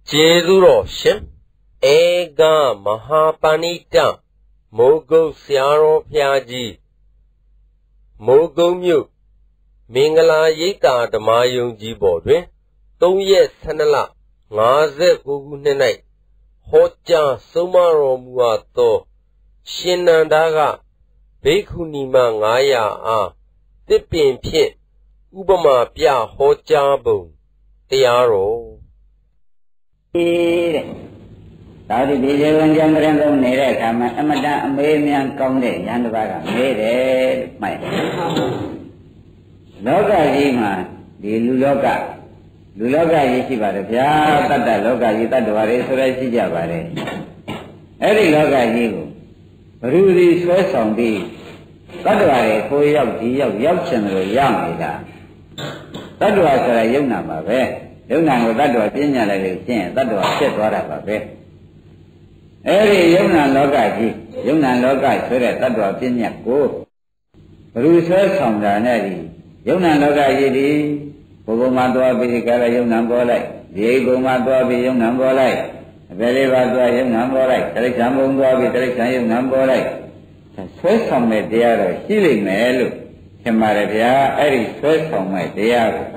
제주로 심 애가 마하파니타 모고 시아로 피아지 모고뮤 밍글라 예타 드마용지 보되 3ရက် 12လ 59 နှစ်၌ဟောကြားဆုံးမတော်မူအပ်သောရှင်နန္ဒာကဘိက္ခုနီမ900အားတစ်ပင်ဖြင့်ဥပမာပြဟောကြားပုံတရားတော်တဲ့ဒါဒီဒီဇေဝံကျမ်းပရင်သုံးနေတဲ့အခါမှာအမတန်အမေးမြန်ကောင်းတဲ့ဉာဏ်တစ်ပါးကမေးတယ်လို့မှတ်တယ်လောကကြီးမှာဒီလူလောကကြီးရှိပါတယ်ဗျာတတ္တလောကကြီးတတ္တဝါတွေဆိုရရှိကြပါတယ်အဲ့ဒီလောကကြီးကိုဘ누구ဒီဆွဲဆောင်ပြီးတတ္တဝါတွေကိုရောက်ဒီရောက်ချင်တယ်လို့ရောက်နေတာတတ္တဝါဆိုတာယုံနာပါပဲယုံနာကိုတတ္တဝါပြညာလိုက်လို့ရှင်းတတ္တဝါဖြစ်သွားတာပါပဲအဲ့ဒီယုံနာလောကကြီးယုံနာလောကဆိုတဲ့တတ္တဝါပြညာကိုဘ누구ဆွဲဆောင်တာနဲ့ဒီယုံနာလောကကြီးဒီဘုံဘုံမှာသွားပြီးကြရယုံနာပေါ်လိုက်ဒီဘုံမှာသွားပြီးယုံနာပေါ်လိုက်အပေလေးပါသွားယုံနာပေါ်လိုက်တိရစ္ဆာန်ဘုံသွားပြီးတိရစ္ဆာန်ယုံနာပေါ်လိုက်ဆွဲဆောင်တဲ့တရားတော့ရှိလိမ့်မယ်လို့ထင်ပါတယ်ဗျာအဲ့ဒီဆွဲဆောင်တဲ့တရားကို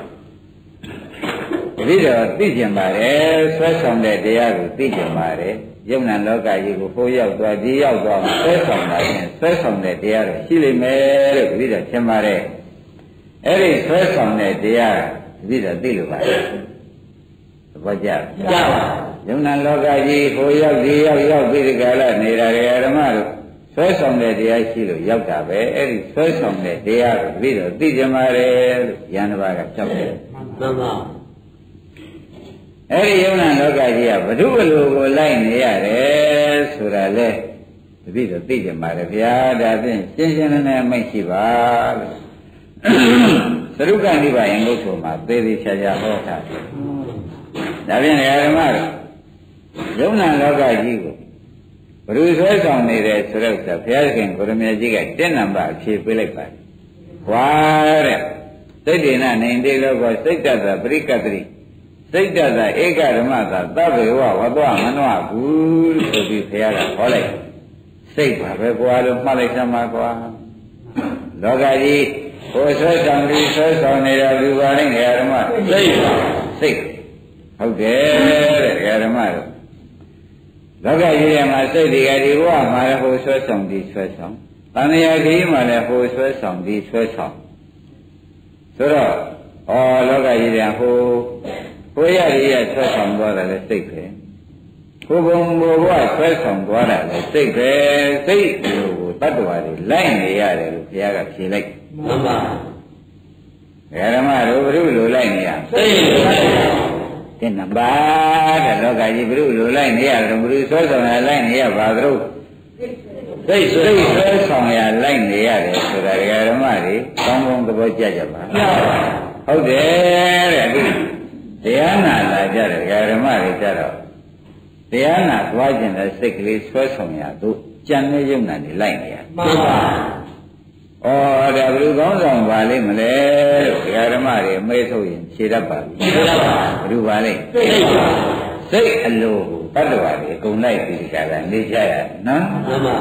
ဒီတော့သိကျင်ပါတယ်ဆွဲဆောင်တဲ့တရားကိုသိကျင်ပါတယ်ယုံနာလောကကြီးကိုပိုးရောက်သွားဒီရောက်သွားဆွဲဆောင်တာနဲ့ဆွဲဆောင်တဲ့တရားတော့ရှိလိမ့်မယ်လို့ဒီတော့ထင်ပါတယ်အဲ့ဒီဆွဲဆောင်တဲ့တရားဒီတော့သိလို့ပါတယ်သဘောကျပါယုံနာလောကကြီးကိုရောက်ဒီရောက်ပြီးဒီကလာနေတာတွေဓမ္မတို့ဆွဲဆောင်တဲ့တရားရှိလို့ရောက်တာပဲအဲ့ဒီဆွဲဆောင်တဲ့တရားကိုဒီတော့သိကြမှာလေလို့ယန္တဘာကကြောက်တယ်မှန်ပါအဲ့ဒီယုံနာလောကကြီးကဘု து ဘလူကိုလိုက်နေရတယ်ဆိုတာလေဒီတော့သိကြမှာလေဗျာဒါဖြင့်ရှင်းရှင်းလင်းလင်းမိတ်ရှိပါလို့သရုပ်ကနိဗ္ဗာန်ငုတ်ဆိုမှာသေသေးချာချာဟောတာဒါဖြင့်ဓမ္မတို့ယုံနာလောကကြီးကိုဘ누구ဆွဲဆောင်နေတယ်ဆိုတော့ဘုရားရှင်ကိုရမေကြီးက1နံပါတ်အဖြေပေးလိုက်ပါတယ်။ဝါတဲ့စိတ်ဒေနနေတေလောကစိတ်တတပရိကတတိစိတ်တတဧကဓမ္မသာသဗ္ဗေဝဝတ္တမနောဘူးဆိုပြီးဘုရားကဟောလိုက်စိတ်ပါပဲကွာလို့မှတ်လိုက်စမ်းပါကွာလောကကြီးကိုဆွဲဆောင်ပြီးဆွဲဆောင်နေတာလူပါလိမ့်ငယ်ဓမ္မစိတ်ဟုတ်တယ်တဲ့ဓမ္မတို့လောကကြီးထဲမှာစိတ်တွေကဒီဘဝမှာလည်းဟိုဆွဲဆောင်ပြီးဆွဲဆောင်တဏှာကြီးမှာလည်းဟိုဆွဲဆောင်ပြီးဆွဲဆောင်ဆိုတော့လောကကြီးထဲဟိုရရဆွဲဆောင်သွားတာလည်းစိတ်ပဲဟိုဘုံဘဝဆွဲဆောင်သွားတာလည်းစိတ်ပဲစိတ်ကိုတတ္တဝါတွေလိုက်နေရတယ်လို့ဘုရားကဖြေလိုက်မှန်ပါဓမ္မတို့ဘုရုလိုလိုက်နေရစိတ်တဲ့နံပါတ်တဲ့လောကကြီးဘုရုလိုလိုက်နေရတယ်ဘုရုဆွဲဆောင်ရလိုက်နေရပါသလိုစိတ်ဆွဲဆောင်ရလိုက်နေရတယ်ဆိုတာဓမ္မတွေကောင်းကောင်းသဘောကျကြပါဟုတ်တယ်တဲ့အခုတရားနာလာကြတယ်ဓမ္မတွေကြတော့တရားနာသွားခြင်းတဲ့စိတ်ကလေးဆွဲဆောင်ရတို့ကြံနေရုံနဲ့လိုက်နေရမှန်ပါဒါဘယ်လိုကောင်းဆောင်ပါလိမ့်မလဲလို့ဓမ္မတွေအမေးထုတ်ရင်ဖြေတတ်ပါပြီဖြေတတ်ပါဘယ်လိုပါလိမ့်စိတ်အလိုတတ္တဝါတွေအကုန်လိုက်ပြီးကြတာနေကြရနော်မှန်ပါ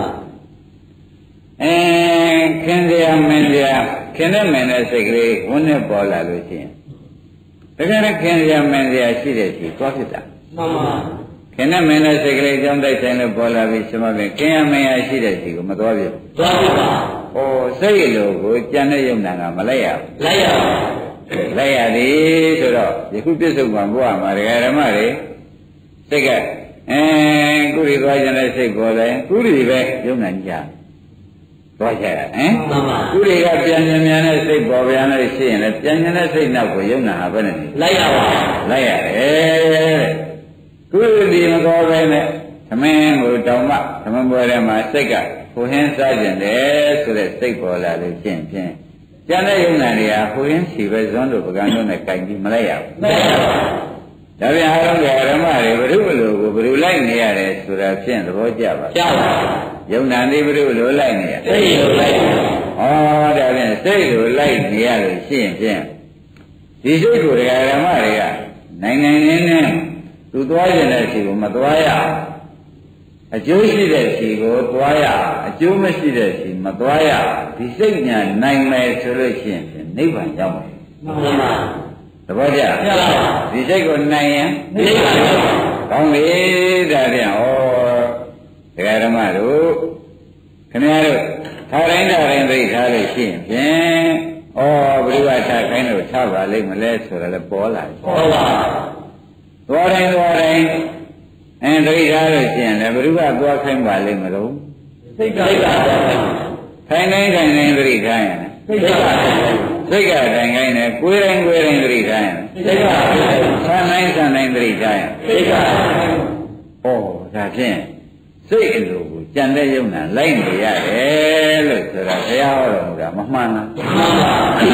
ခင်ဗျာမင်းဗျာခင်နဲ့မင်းနဲ့စိတ်ကလေးဝန်းနဲ့ပေါ်လာလို့ရှိရင်တကယ်လည်းခင်ဗျာမင်းဗျာရှိတဲ့ရှိသွားဖြစ်တာမှန်ပါခင်နဲ့မင်းနဲ့စိတ်ကလေးအကြောင်းတိုက်ဆိုင်လို့ပေါ်လာပြီးရှင်မပင်ခင်ရမင်းရရှိတဲ့ရှိကိုမသွားပြဘူးသွားပြပါစိတ်လိုကိုကြံတဲ့ယုံနာကမလိုက်ရဘူးလိုက်ရပါလိုက်ရသည်ဆိုတော့ယခုပြစ္ဆုတ်ပံဘုရားမှာဓမ္မတွေစိတ်ကကုရီသွားခြင်းနဲ့စိတ်ပေါ်တယ်ကုရီပဲယုံနာကြသွားကြရမှန်ပါကုရီကပြန်ပြန်မြန်တဲ့စိတ်ပေါ်ပြန်လို့ရှိရင်လည်းပြန်ပြန်တဲ့စိတ်နောက်ကိုယုံနာဟာပဲနဲ့လိုက်ရပါလိုက်ရတယ်ကုရီမတော်ပဲနဲ့သမင်းကိုတောင်မှသမင်းပွဲထဲမှာစိတ်ကဟိုဟင်းစားကျင်တယ်ဆိုတဲ့စိတ်ပေါ်လာလို့ဖြင့်ကျန်တဲ့ယုံနာတွေကဟိုဟင်းစီပဲဇွန်းတို့ပကံတို့နဲ့ကြိုင်ပြီးမလိုက်ရဘူးမလိုက်ရပါဘူးဒါပြန်အားလုံးဓမ္မတွေဘုရုလိုကိုဘုရုလိုက်နေရတယ်ဆိုတာဖြင့်သဘောကျပါကျပါယုံနာနေဘုရုလိုလိုက်နေရစိတ်လိုလိုက်ဒါပြန်စိတ်လိုလိုက်နေရလို့ရှိရင်ဖြင့်ဒီစိတ်ကိုဓမ္မတွေကနိုင်နေသူသွားကျင်တဲ့စီကိုမသွားရအကျိုးရှိတဲ့စီကိုသွားရအကျိုးမရှိတဲ့စီမသွားရဒီစိတ်ညာနိုင်မယ်ဆိုလို့ရှိရင်နိဗ္ဗာန်ရောက်မယ်မှန်ပါသဘောကျဒီစိတ်ကိုနိုင်ရင်နိဗ္ဗာန်ကောင်းပြီဒါပြန်ဩဒကာဓမ္မတို့ခင်ဗျားတို့ထားတိုင်းသိထားလို့ရှိရင်ဖြင့်ဩဘုရားထားခိုင်းလို့ထားပါလိမ့်မလဲဆိုတော့လည်းပေါ်လာတယ်ပေါ်ပါသွားတိုင်းသိထားလို့ရှိရင်လည်းဘုရားသွားခိုင်းပါလိမ့်မလို့စိတ်ကထိုင်တိုင်းသိထားရင်စိတ်ကတိုင်ခိုင်းတယ်ကိုယ်တိုင်းသိထားရင်စိတ်ကဆန်းတိုင်းသိထားရင်စိတ်ကဩဒါဖြင့်စိတ်အလိုကိုကြံတဲ့ယုံနာလိုက်နေရတယ်လို့ဆိုတာဘုရားဟောတော်မူတာမမှန်လားမှန်ပါ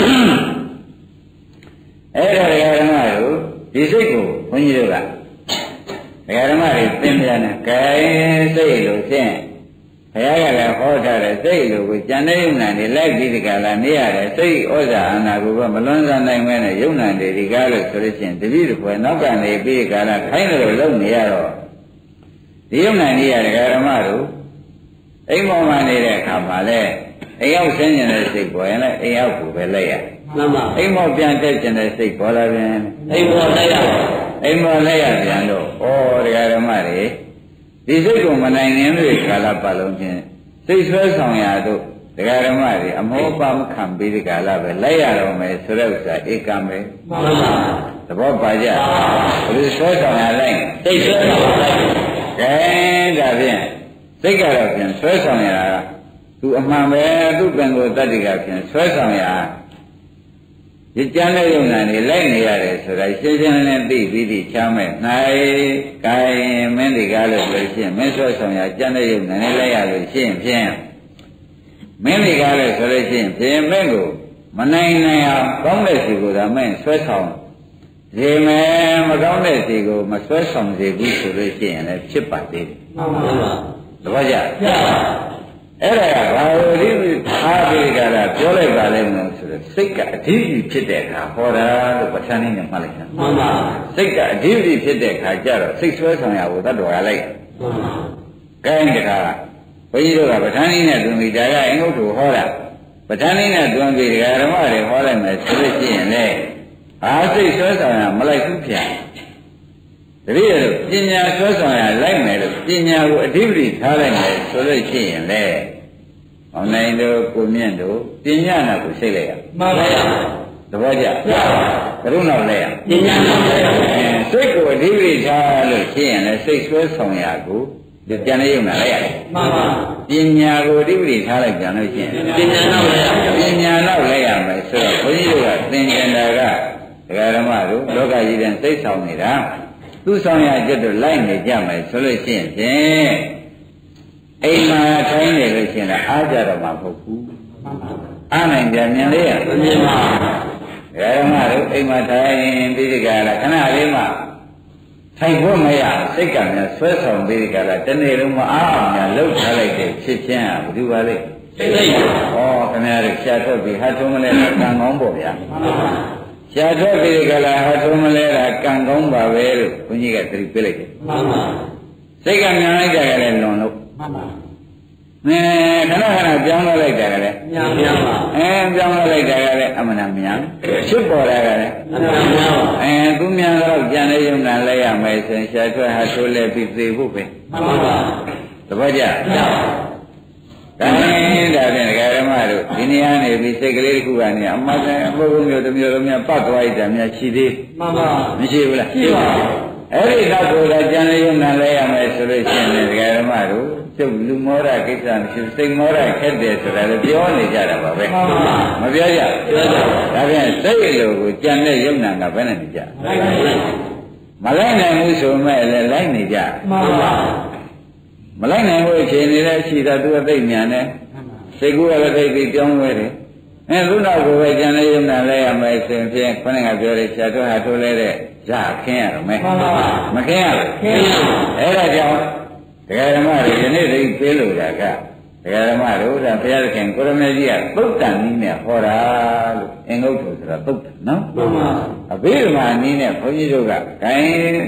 အဲ့ဒါဓမ္မတို့ဒီစိတ်ကိုဘုန်းကြီးတို့ကဓမ္မတွေသင်ပြန်တယ်ကဲစိတ်လို့ဖြင့်ဘုရားကလည်းဟောထားတယ်စိတ်လိုကိုကြံတဲ့ယုံနာတွေလိုက်ပြီးဒီကလာနေရတယ်စိတ်ဩဇာအာနာကိုမလွန်ဆန်နိုင်မဲနဲ့ယုံနာတွေဒီကားလို့ဆိုလို့ရှိရင်တတိတစ်ခွဲနောက်ကနေပြီးဒီကလာခိုင်းလို့လုံနေရတော့ဒီယုံနာကြီးရဓမ္မတို့အိမ်ပေါ်မှာနေတဲ့အခါမှာလဲအိမ်ရောက်ဆင်းကျင်တဲ့စိတ်ပေါ်ရင်လည်းအိမ်ရောက်ကိုပဲလိုက်ရမှန်ပါအိမ်ပေါ်ပြန်တက်ကျင်တဲ့စိတ်ပေါ်လာပြန်အိမ်ပေါ်လိုက်ရပြန်တော့ဩဓမ္မတွေဒီစိတ်ကိုမနိုင်ရင်တွေကာလပတ်လုံးချင်းစိတ်ဆွဲဆောင်ရတို့ဓမ္မတွေအမောပါမခံပြီးဒီကာလပဲလိုက်ရတော့မယ်ဆိုတဲ့ဥစ္စာဧကံပဲမှန်ပါသဘောပါကြဘယ်ဆွဲဆောင်ရလိုက်စိတ်ဆွဲဆောင်လိုက်ကဲဒါဖြင့်စိတ်ကတော့ဖြင့်ဆွဲဆောင်ရတာသူအမှန်ပဲသူပင်ကိုတတ္တိကဖြင့်ဆွဲဆောင်ရဒီကြမ်းတဲ့ယုံနာနေလိုက်နေရတယ်ဆိုတာရှင်းရှင်းလင်းလင်းသိပြီးဒီချမ်းမဲ့နိုင်ကိုင်မင်းဒီကားလို့ပြောရှင်းမင်းဆွဲဆောင်ရကြမ်းတဲ့ယုံနာနေလိုက်ရလို့ရှင်းဖြင့်မင်းဒီကားလို့ဆိုလို့ရှင်းဖြင့်မင်းကိုမနိုင်အောင်ကောင်းတဲ့စီကိုသာမင်းဆွဲဆောင်ဒီမဲ့မကောင်းတဲ့စီကိုမဆွဲဆောင်စေဘူးဆိုလို့ရှိရင်လည်းဖြစ်ပါသေးတယ်မှန်ပါပါတပည့်ကြအဲ့ဒါကဘာလို့ဒီအားပြီးကြတာပြောလိုက်ပါလဲမလို့ဆိုတော့စိတ်ကအဓိပ္ပာယ်ဖြစ်တဲ့အခါဟောတာလို့ပဋ္ဌာန်းနည်းနဲ့မှတ်လိုက်တာမှန်ပါစိတ်ကအဓိပ္ပာယ်ဖြစ်တဲ့အခါကျတော့စိတ်ဆွဲဆောင်ရဖို့တတ်တော်ရလိုက်မှန်ပါကိုင်းတခါဘုန်းကြီးတို့ကပဋ္ဌာန်းနည်းနဲ့တွင်ပြီးဒါကအင်္ဂုတ္တဟောတာပဋ္ဌာန်းနည်းနဲ့တွင်ပြီးဓမ္မတွေဟောလိုက်မယ်ဆိုလို့ရှိရင်လေအားစိတ်ဆွဲဆောင်ရမလိုက်ဘူးဖြာတတိယလို့ပညာဆွဲဆောင်ရလိုက်မယ်လို့ပညာကိုအဓိပ္ပာယ်ထားလိုက်မယ်ဆိုလို့ရှိရင်လေောင်းနိုင်တို့ကိုမြင့်တို့ပညာနာကိုစိတ်လိုက်ရမှန်ပါဗျာသဘောကျဘယ်လိုနောက်လဲရပညာနာကိုစိတ်ကိုအဓိပ္ပာယ်ထားလို့ရှိရင်လေစိတ်ဆွဲဆောင်ရကိုဒီပြန်နေရုံနဲ့လိုက်ရတယ်မှန်ပါပညာကိုအဓိပ္ပာယ်ထားလိုက်ပြန်လို့ရှိရင်ပညာနောက်လဲရပညာနောက်လဲရမယ်ဆိုတော့ဘုန်းကြီးတို့ကသင်္ကြန်တာကဓမ္မတို့လောကကြီးတဲ့စိတ်ဆောင်နေတာသူဆောင်ရကျတော့လိုက်နေကြမယ်ဆိုလို့ရှိရင်ဖြင့်အိမ်မှာထိုင်နေလို့ရှိရင်အားကြတော့မှာမဟုတ်ဘူးအားနိုင်ကြမြင်လေးရမြင်ပါဓမ္မတို့အိမ်မှာထိုင်ပြီးဒီကလာခဏလေးမှထိုင်ဖို့မရစိတ်ကများဆွဲဆောင်ပြီးဒီကလာတနေ့လုံးမအားအောင်များလှုပ်ထားလိုက်တဲ့ဖြစ်ချင်းဟာဘယ်သူပါလဲစိတ်ဩခင်ဗျားတို့ရှားထွက်ပြီးဟာထုံးမလဲကံကောင်းပေါ့ဗျာရှားထွက်ပြီးဒီကလာဟာထုံးမလဲတာကံကောင်းပါပဲလို့ဘုန်းကြီးကသတိပေးလိုက်တယ်မှန်ပါစိတ်ကများလိုက်ကြရလဲလွန်လို့မှန်ပါခဏပြောင်းလိုက်တာကလည်းမြန်ပါပြောင်းလိုက်တာကလည်းအမှန်တမြန်ဖြစ်ပေါ်တာကလည်းအမှန်မြန်ပါသူမြန်တော့ကြံနေရုံနဲ့လဲရမယ်ဆိုရင်ရှားထွက်ဟာထိုးလဲပြီးသေဖို့ပဲမှန်ပါတပည့်ကြဒါနဲ့ဒါဖြင့်ဓမ္မတို့ဒီနေရာနေပြီးစိတ်ကလေးတစ်ခုကနေအမှန်တန်အပုဂ္ဂိုလ်မျိုးတစ်မျိုးလုံးများပတ်သွားရတာများရှိသေးမှန်ပါမရှိဘူးလားရှိပါအဲ့ဒီတော့ကိုယ်ကကြံနေရုံနဲ့လဲရမယ်ဆိုလို့ရှိရင်ဓမ္မတို့ကျုပ်လူမောရကိစ္စမရှိစိတ်မောရခက်တယ်ဆိုတာလည်းပြောနေကြတာပါပဲမပြောကြဒါပြန်စိတ်လိုကိုကြံတဲ့ယုံနာကဘယ်နဲ့နေကြမလိုက်နိုင်ဘူးဆိုမဲ့လည်းလိုက်နေကြမလိုက်နိုင်ဘူးအခြေအနေလည်းရှိတာသူကသိဉာဏ်နဲ့စိတ်ကူးကလည်းသိပြီးပြောင်းလဲတယ်လူနောက်ကိုပဲကြံတဲ့ယုံနာလဲရမယ်ဆိုရင်ဖြင့်ခொနဲ့ကပြောတယ်ဆရာတို့ဟာထိုးလဲတဲ့ရခင်းရတော့မယ်မခင်းရဘူးခင်းရအဲ့ဒါကြောင့်တရားဓမ္မတွေယနေ့သိပေးလို့တာကတရားဓမ္မတို့ဒါဘုရားသခင်ကိုရမေကြီးကသုတ်တန်နည်းနဲ့ဟောတာလို့အင်္ဂုတ္တဆိုတာသုတ်တန်နော်မှန်ပါအဘိဓမ္မာနည်းနဲ့ဘုန်းကြီးတို့ကဂိုင်း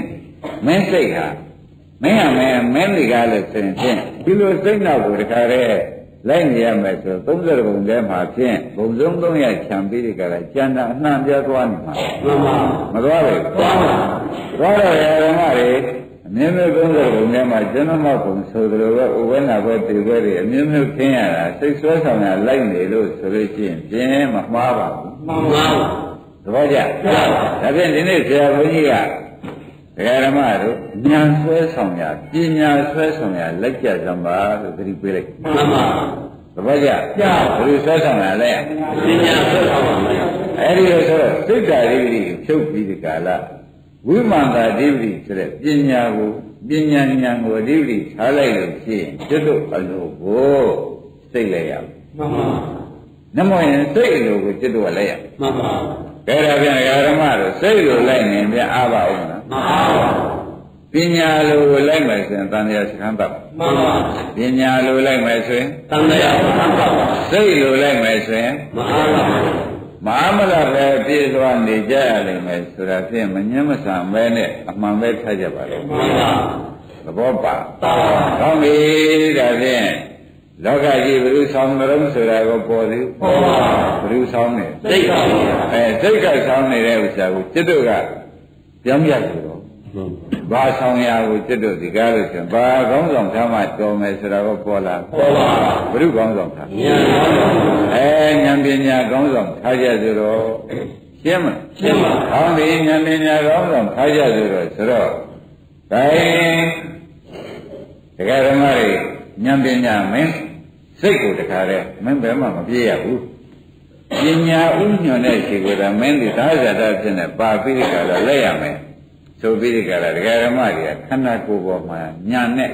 မင်းစိတ်ဟာမင်းတွေကလည်းဆိုရင်ဒီလိုစိတ်နောက်ကိုတခါတည်းလိုက်နေရမယ်ဆို30ဘုံထဲမှာဖြင့်ဘုံဆုံး300ခြံပြီးဒီကရကျန်တာအနှံ့ပြသွားနေမှာမသွားဘူးသွားတော့ရဓမ္မတွေအမြဲတမ်း30ဘုံထဲမှာကျွန်တော်မောက်ဘုံဆိုသလိုပဲဥဝဲနာဘဲတည်ဘဲတွေအမြဲတမ်းခင်းရတာစိတ်ဆွဲဆောင်ရလိုက်နေလို့ဆိုလို့ရှိရင်ပြင်းမမှားပါဘူးမှန်ပါဘူးသဘောကျဒါဖြင့်ဒီနေ့ဆရာဘုန်းကြီးကဒကာဓမ္မတို့ဉာဏ်ဆွဲဆောင်ရပညာဆွဲဆောင်ရလက်ကျစံပါလို့သတိပေးလိုက်မှန်ပါသဘောကျဘယ်လိုဆွဲဆောင်ရလဲပညာဆွဲဆောင်ပါမယ်အဲ့ဒီလိုဆိုတော့စိတ်ဓာတ်ဓိပတိဖြုတ်ပြီးဒီကာလဝိမာန်တာဓိပတိဆိုတဲ့ပညာဉာဏ်ကိုဓိပတိထားလိုက်လို့ရှိရင်ကျွတ်တို့အလိုကိုစိတ်လိုက်ရမှန်ပါနမောရင်စိတ်အလိုကိုကျွတ်တို့ကလိုက်ရမှန်ပါဒါပြန်ဓမ္မတို့စိတ်လိုလိုက်နေပြန်အားပါဦးနော်မှန်ပါပညာလိုလိုက်မယ်ဆိုရင်တန်တရားစခန်းပတ်မှန်ပါပညာလိုလိုက်မယ်ဆိုရင်တန်တရားစခန်းပတ်စိတ်လိုလိုက်မယ်ဆိုရင်မအားပါမအားမလားပဲပြည့်စွာနေကြရလိမ့်မယ်ဆိုတာဖြင့်မငြင်းမဆန်ပဲနဲ့အမှန်ပဲထားကြပါလိမ့်မှန်ပါသဘောပါကောင်းပြီဒါဖြင့်လောကကြီးဘယ်လိုဆောင်ကြလို့ဆိုတာကိုပေါ်သေးပေါ်ပါဘယ်လိုဆောင်နေစိတ်ကစိတ်ကဆောင်နေတဲ့ဥစ္စာကိုจิตတို့ကပြောင်းပြဆိုတော့ဘာဆောင်ရာကိုจิตတို့ဒီကားလို့ဆိုရင်ဘာကောင်းဆောင်ထားမှတော်မယ်ဆိုတာကိုပေါ်လာပေါ်ပါဘယ်လိုကောင်းဆောင်ထားဉာဏ်ကောင်းဆောင်ဉာဏ်ပညာကောင်းဆောင်ထားကြဆိုတော့ရှင်းမကောင်းပြီဉာဏ်ပညာကောင်းဆောင်ထားကြဆိုတော့ဒါဒကာဓမ္မတွေဉာဏ်ပညာမင်းစိတ်ကိုတခါတည်းမင်းဘယ်မှမပြေးရဘူးပညာဥညွန်တဲ့ခြေကိုသာမင်းဒီသာဇာတဖြစ်နေပါပြီးဒီကလာလက်ရမယ်ဆိုပြီးဒီကလာဒကာဓမ္မတွေကခန္ဓာကိုယ်ပေါ်မှာညာနဲ့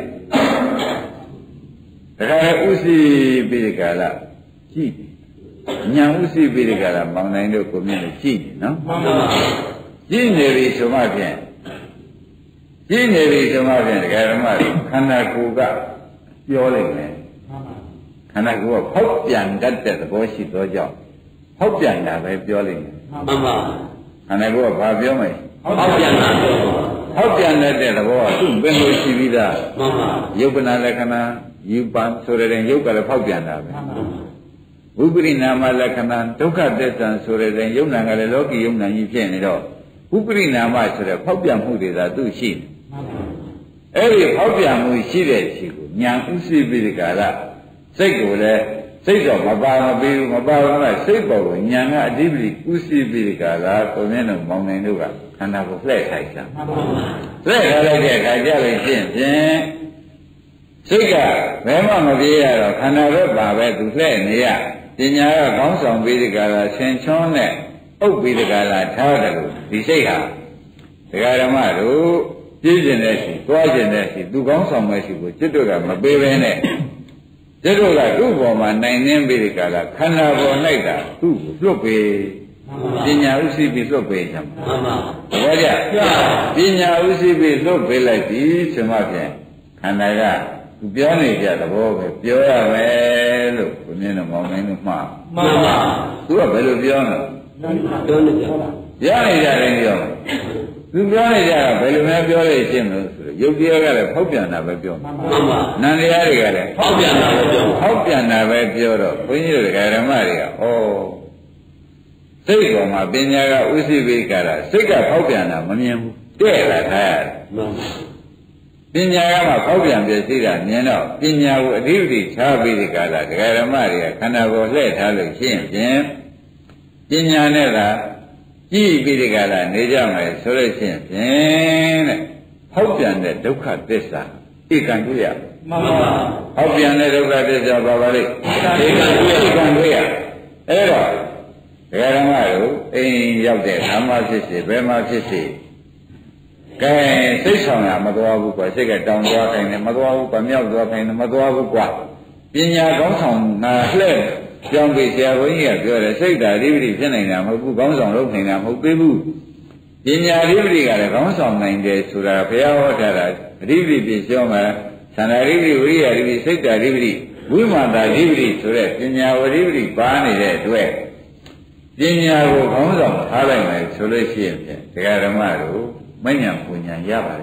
ဒကာရဥစီပြီးဒီကလာကြည့်ညာဥစီပြီးဒီကလာမောင်နိုင်တို့ကိုမြင်လို့ကြည့်နော်ကြည့်နေပြီဆိုမှဖြင့်ဒကာဓမ္မတွေခန္ဓာကိုယ်ကပြောလိုက်မယ်ခန္ဓာကိုယ်ကဖောက်ပြန်တတ်တဲ့သဘောရှိသောကြောင့်ဖောက်ပြန်တာပဲပြောလိမ့်မယ်မှန်ပါခန္ဓာကိုယ်ကဘာပြောမလဲဖောက်ပြန်တာဖောက်ပြန်တတ်တဲ့သဘောကသူ့ပင်လို့ရှိပြီးသားမှန်ပါယုတ်ပနာလက္ခဏာယူပံဆိုတဲ့ယုတ်ကလည်းဖောက်ပြန်တာပဲဝိပရိနာမလက္ခဏာဒုက္ခသစ္စာဆိုတဲ့ယုတ်နာကလည်းလောကီယုတ်နာကြီးဖြစ်နေတော့ဝိပရိနာမဆိုတဲ့ဖောက်ပြန်မှုတွေသာသူ့ရှိတယ်အဲ့ဒီဖောက်ပြန်မှုရှိတဲ့ရှိကိုဉာဏ်ဥသိပိဒကာလစိတ်ကိုလည်းစိတ်တော့မပါမပြီးဘူးမပါဘူးကစိတ်ပေါ်ကိုဉာဏ်ကအဓိပတိဥသိပိဒကာလကိုမြင်တော့မောင်နိုင်တို့ကခန္ဓာကိုလှည့်ထိုက်တာလှည့်ထားလိုက်တဲ့အခါကျလို့ဖြင့်စိတ်ကဘယ်မှမပြေးရတော့ခန္ဓာတော့ပါပဲသူလှည့်နေရပညာကကောင်းဆောင်ပိဒကာလဆင်ချွန်းနဲ့ဥပ္ပိဒကာလထားတယ်လို့ဒီစိတ်ဟာဒကာဓမ္မတို့ပြည့်ကျင်တဲ့ရှိသွားကျင်တဲ့ရှိသူကောင်းဆောင်မဲ့ရှိကိုจิตတို့ကမပေးဘဲနဲ့จิตတို့ကသူ့ပေါ်မှာနိုင်နှင်းပြီးဒီကလာခန္ဓာပေါ်လိုက်တာသူ့ကိုလွတ်ပေးပညာဥသိပြီးလွတ်ပေးကြမှာမှန်ပါဘောကြပညာဥသိပြီးလွတ်ပေးလိုက်ပြီဆိုမှဖြင့်ခန္ဓာကသူပြောနေကြသဘောပဲပြောရမယ်လို့ဘုရင်တော်မောင်နိုင်တို့မှားမှန်ပါသူကဘယ်လိုပြောလဲပြောနေကြပြောနေကြတယ်ပြောသူပြောနေကြတာဘယ်လိုများပြောလို့ရှင်းလို့ဆိုတော့ယုတ်တရားကလည်းဖောက်ပြန်တာပဲပြောမှန်ပါနန္တရားတွေကလည်းဖောက်ပြန်တာပဲပြောဖောက်ပြန်တာပဲပြောတော့ဘုန်းကြီးတို့ဓမ္မတွေကဩစိတ်ပေါ်မှာပညာကဥသိပိကတာစိတ်ကဖောက်ပြန်တာမမြင်ဘူးတဲ့လာထားရတယ်ပညာကမှဖောက်ပြန်ပြသိတာမြင်တော့ပညာကိုအဓိပတိထားပြီးဒီကလာဓမ္မတွေကခန္ဓာကိုယ်လှည့်ထားလို့ရှင်းဖြင့်ပညာနဲ့သာကြည့်ပြီးဒီကလာနေကြမယ်ဆိုလို့ရှိရင်ဖြင့်တဲ့ဟောက်ပြန်တဲ့ဒုက္ခသစ္စာဧကံတွေ့ရမှန်ပါဟောက်ပြန်တဲ့ဒုက္ခသစ္စာဘာပါလဲဧကံတွေ့ရအဲ့တော့ဒကာဓမ္မတို့အိမ်ရောက်တဲ့ဓမ္မဖြစ်စေဘယ်မှာဖြစ်စေကဲစိတ်ဆောင်ရမသွားဘူးကွာစိတ်ကတောင်သွားခိုင်းတယ်မသွားဘူးဗမြောက်သွားခိုင်းတယ်မသွားဘူးကွာပညာကောင်းဆောင်နာလှဲ့ကြောင်းပြီးဆရာဘုန်းကြီးကပြောတယ်စိတ်ဓာတ်အဓိပတိဖြစ်နိုင်တာမဟုတ်ဘူးကောင်းဆောင်လုပ်နိုင်တာမဟုတ်သေးဘူးပညာအဓိပတိကလည်းကောင်းဆောင်နိုင်တယ်ဆိုတာဘုရားဟောထားတာအဓိပတိပြည့်စုံမှာသန္တာအဓိပတိဝိရိယအဓိပတိစိတ်ဓာတ်အဓိပတိဝိမာန်တာအဓိပတိဆိုတဲ့ပညာဝအဓိပတိပါနေတဲ့အတွက်ပညာကိုကောင်းဆောင်ထားလိုက်မယ်ဆိုလို့ရှိရင်ဒကာဓမ္မတို့မဉ္ဇဉ်ပူညာရပါတယ်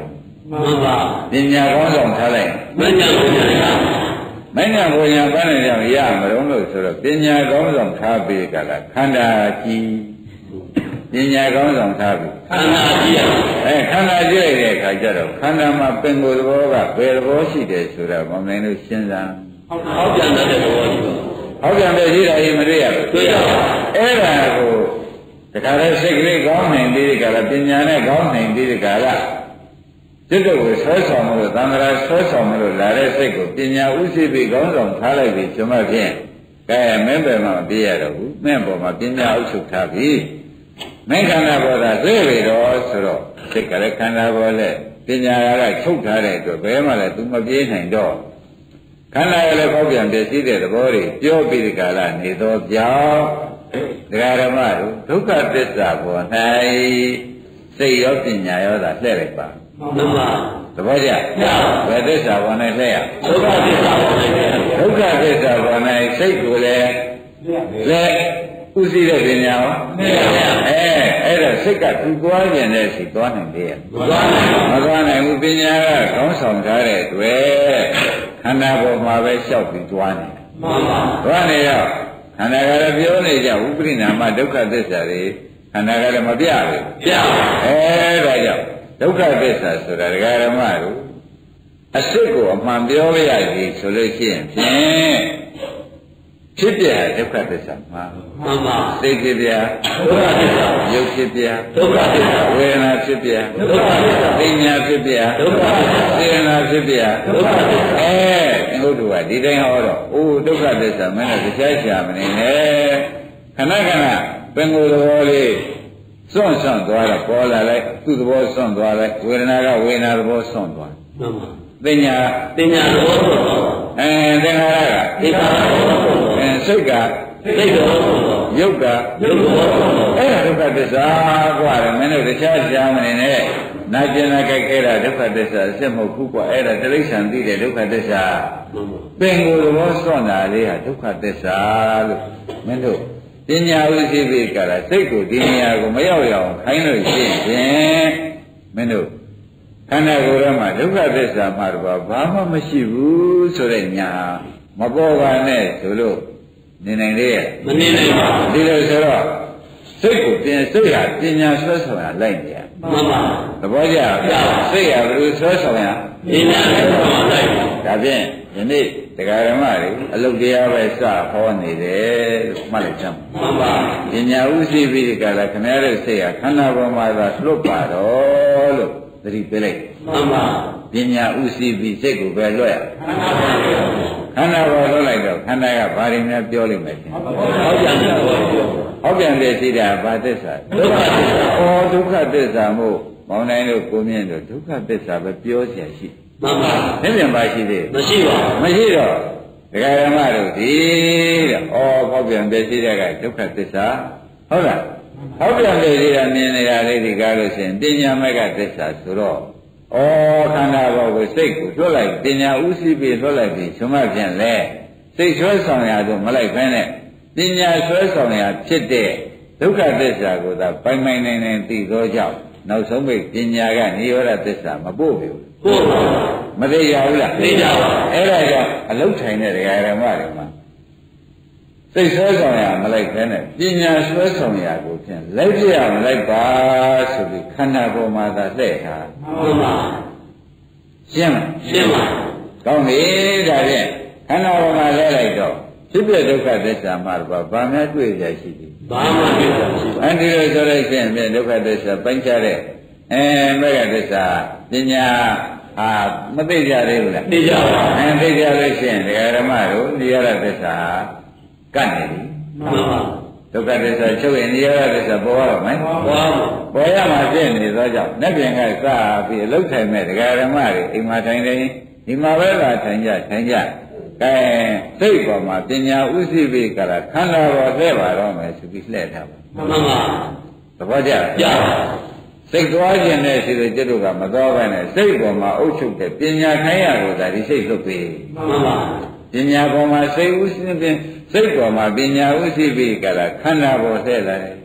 ပညာကောင်းဆောင်ထားလိုက်မဉ္ဇဉ်ဘုညာပန်းနေကြောင်ရမလို့လို့ဆိုတော့ပညာကောင်းဆောင်ထားပြီးကြလားခန္ဓာကြီးပညာကောင်းဆောင်ထားပြီးခန္ဓာကြီးခန္ဓာကြည့်လိုက်တဲ့အခါကျတော့ခန္ဓာမှာပင်ကိုယ်သဘောကဘယ်သဘောရှိတယ်ဆိုတာမနိုင်လို့ရှင်းစားဟောပြန်တဲ့သဘောရှိပါဟောပြန်တဲ့ရှိတာကြီးမတွေ့ရဘူးတွေ့ရပါအဲ့ဒါကိုတခါတည်းစိတ်ကလေးကောင်းနိုင်ပြီးကြလားပညာနဲ့ကောင်းနိုင်ပြီးကြလားစိတ်ကိုဆွဲဆောင်လို့သံဃာဆွဲဆောင်လို့လာတဲ့စိတ်ကိုပညာဥသိပြီးကောင်းဆောင်ထားလိုက်ပြီးကျွန်မဖြင့်ကဲမင်းပဲမှမပြေရတော့ဘူးမင်းပေါ်မှာပညာဥချုပ်ထားပြီးမင်းခန္ဓာပေါ်တာသိပြီတော့ဆိုတော့စိတ်ကလည်းခန္ဓာပေါ်လဲပညာကချုပ်ထားတဲ့အတွက်ဘယ်မှလည်းသူမပြေးနိုင်တော့ခန္ဓာကလည်းပေါက်ပြန်ပြည့်စည်တဲ့သဘောတွေပြောပြီးဒီကာလနေတော့ကြောင်းဒကာဓမ္မတို့ဒုက္ခသစ္စာပေါ်၌စိတ်ရောပညာရောသာလှည့်လိုက်ပါမှန်ပါသဘောကျဘယ်သစ္စာပေါ်၌လှည့်ရဒုက္ခသစ္စာပေါ်၌ဒုက္ခသစ္စာပေါ်၌စိတ်ကိုလည်းလက်ဥသိတဲ့ပညာရောအဲ့ဒါစိတ်ကသူသွားကျင်တဲ့စီသွားနိုင်တယ်မသွားနိုင်ဘူးပညာကကောင်းဆောင်ထားတဲ့အတွက်ခန္ဓာပေါ်မှာပဲလျှောက်ပြီးသွားနေတယ်မှန်ပါသွားနေတော့ခန္ဓာကလည်းပြောနေကြဥပရိနာမဒုက္ခသစ္စာတွေခန္ဓာကလည်းမပြဘူးပြဒါကြောင့်ဒုက္ခသစ္စာဆိုတာဒကာဓမ္မတို့အစစ်ကိုအမှန်ပြောရည်ဆိုလို့ရှိရင်ဖြင့်ဖြစ်ပြဒုက္ခသစ္စာမှန်ပါသိဖြစ်ပြဒုက္ခသစ္စာရုပ်ဖြစ်ပြဒုက္ခသစ္စာဝေဒနာဖြစ်ပြဒုက္ခသစ္စာပညာဖြစ်ပြဒုက္ခသစ္စာစေနာဖြစ်ပြဒုက္ခသစ္စာဘုဒ္ဓကဒီတိုင်းဟောတော့အိုးဒုက္ခသစ္စာမင်းတို့တရားရှာမနေနဲ့ခဏခဏပင်ကိုယ်တော်လေးစွန့်သွားတော့ပေါ်လာလိုက်သူ့သဘောစွန့်သွားလိုက်ဝေဒနာကဝေဒနာသဘောစွန့်သွားမှန်ပါပညာသဘောစွန့်သွားသင်္ခါရကသင်္ခါရသဘောစိတ်ကစိတ်သဘောရုပ်ကရုပ်သဘောအဲ့ဒါဒုက္ခသစ္စာกว่าတယ်မင်းတို့တရားရှာမနေနဲ့နာကျင်နာကြိုက်ခဲတာဒုက္ခသစ္စာအစစ်မဟုတ်ဘူးกว่าအဲ့ဒါတိရစ္ဆာန်သိတဲ့ဒုက္ခသစ္စာပင်ကိုယ်သဘောစွန့်တာလေးဟာဒုက္ခသစ္စာလို့မင်းတို့ပညာဥသိပြီကလားစိတ်ကိုဒီနေရာကိုမရောက်ရအောင်ခိုင်းလို့ရှိရင်မင်းတို့ခန္ဓာကိုယ်ထဲမှာဒုက္ခသစ္စာမှတော့ဘာမှမရှိဘူးဆိုတဲ့ညာမပေါ်ပါနဲ့ဆိုလို့နေနိုင်လေမနေနိုင်ပါဘူးဒီလိုဆိုတော့စိတ်ကိုစိတ်ဟာပညာဆွဲဆောင်ရလိုက်နေရမှန်ပါသဘောကျစိတ်ဟာဘယ်လိုဆွဲဆောင်ရပညာဆွဲဆောင်လိုက်ဒါဖြင့်ယနေ့တရားဓမ္မတွေအလုတ်တရားပဲစဟောနေတယ်လို့မှတ်လိုက်ကြမှန်ပါပညာဥသိပြီးဒီကလာခင်ဗျားတို့စိတ်ဟာခန္ဓာပေါ်မှာသာလွတ်ပါတော့လို့သတိပေးလိုက်မှန်ပါပညာဥသိပြီးစိတ်ကိုပဲလွတ်ရခန္ဓာပေါ်လွတ်လိုက်တော့ခန္ဓာကဘာတွေများပြောလိမ့်မယ်ရှင်ဟောပြန်တယ်ရှိတာဘာသစ္စာဒုက္ခသစ္စာဒုက္ခသစ္စာမို့မောင်နိုင်တို့ကိုမြင့်တို့ဒုက္ခသစ္စာပဲပြောเสียရှိမှန်ပါနည်းပြန်ပါရှိသေးမရှိပါဘူးမရှိတော့ဒကာဓမ္မတို့ဒီတဲ့ဟောပြန်တယ်ရှိတဲ့ကဒုက္ခသစ္စာဟုတ်လားဟောပြန်တယ်ရှိတာမြင်နေတာလေးဒီကားလို့ရှိရင်ပညာမဲ့ကသစ္စာဆိုတော့ခန္ဓာဘောကိုစိတ်ကိုလွှတ်လိုက်ပညာဥသိပြီးလွှတ်လိုက်ပြီးshumမပြန်လဲစိတ်ဆွဲဆောင်ရတော့မလိုက်ဖဲနဲ့ပညာဆွဲဆောင်ရဖြစ်တဲ့ဒုက္ခသစ္စာကိုသာပိုင်ပိုင်နိုင်နိုင်သိသောကြောင့်နောက်ဆုံးပိပညာကနိရောဓသစ္စာမပို့ဘူးပို့ပါမသိရဘူးလားသိကြပါအဲ့ဒါကြောင့်အလုတ်ထိုင်တဲ့ဒကာရမတွေမှာစိတ်ဆွဲဆောင်ရမလိုက်ဖဲနဲ့ပညာဆွဲဆောင်ရကိုဖြင့်လိုက်ပြရမလိုက်ပါဆိုပြီးခန္ဓာပေါ်မှာသာလှည့်ထားမှန်ပါရှင်းမလားရှင်းပါကောင်းပြီဒါဖြင့်ခန္ဓာပေါ်မှာလဲလိုက်တော့ဖြစ်ပြဒုက္ခသစ္စာမှာတော့ဗာများတွေ့ရရှိပြီဘာမှတွေ့ရရှိပါအဲဒီလိုဆိုလိုက်ခြင်းဖြင့်ဒုက္ခသစ္စာပိုင်းခြားတဲ့မေဃသစ္စာပညာမသိကြသေးဘူးလားသိကြပါသိကြလို့ရှိရင်ဒကာဓမ္မတို့နိရောဓသစ္စာကတ်နေပြီမှန်ပါဒုက္ခသစ္စာချုပ်ရင်နိရောဓသစ္စာပေါ်ရမယ်ပေါ်ရမှာဖြစ်နေသောကြောင့်လက်ပြင်ကစပြီးအလုတ်ထိုင်မဲ့ဒကာဓမ္မတွေအိမ်မှာထိုင်နေဒီမှာပဲလာထိုင်ကြကဲစိတ်ပေါ်မှာပညာဥသိပြီကလာခန္ဓာပေါ်လှည့်ပါတော့မယ်ဆိုပြီးလှည့်ထားပါမှန်ပါသဘောကျလားစိတ်သွားခြင်းနဲ့ရှိလို့ကျွတ်တို့ကမသွားဘဲနဲ့စိတ်ပေါ်မှာအုပ်ချုပ်တဲ့ပညာခိုင်းရကိုဒါဒီစိတ်လွတ်ပြီမှန်ပါပညာပေါ်မှာစိတ်ဥသိပြီးစိတ်ပေါ်မှာပညာဥသိပြီးကလာခန္ဓာပေါ်လှည့်လာတယ်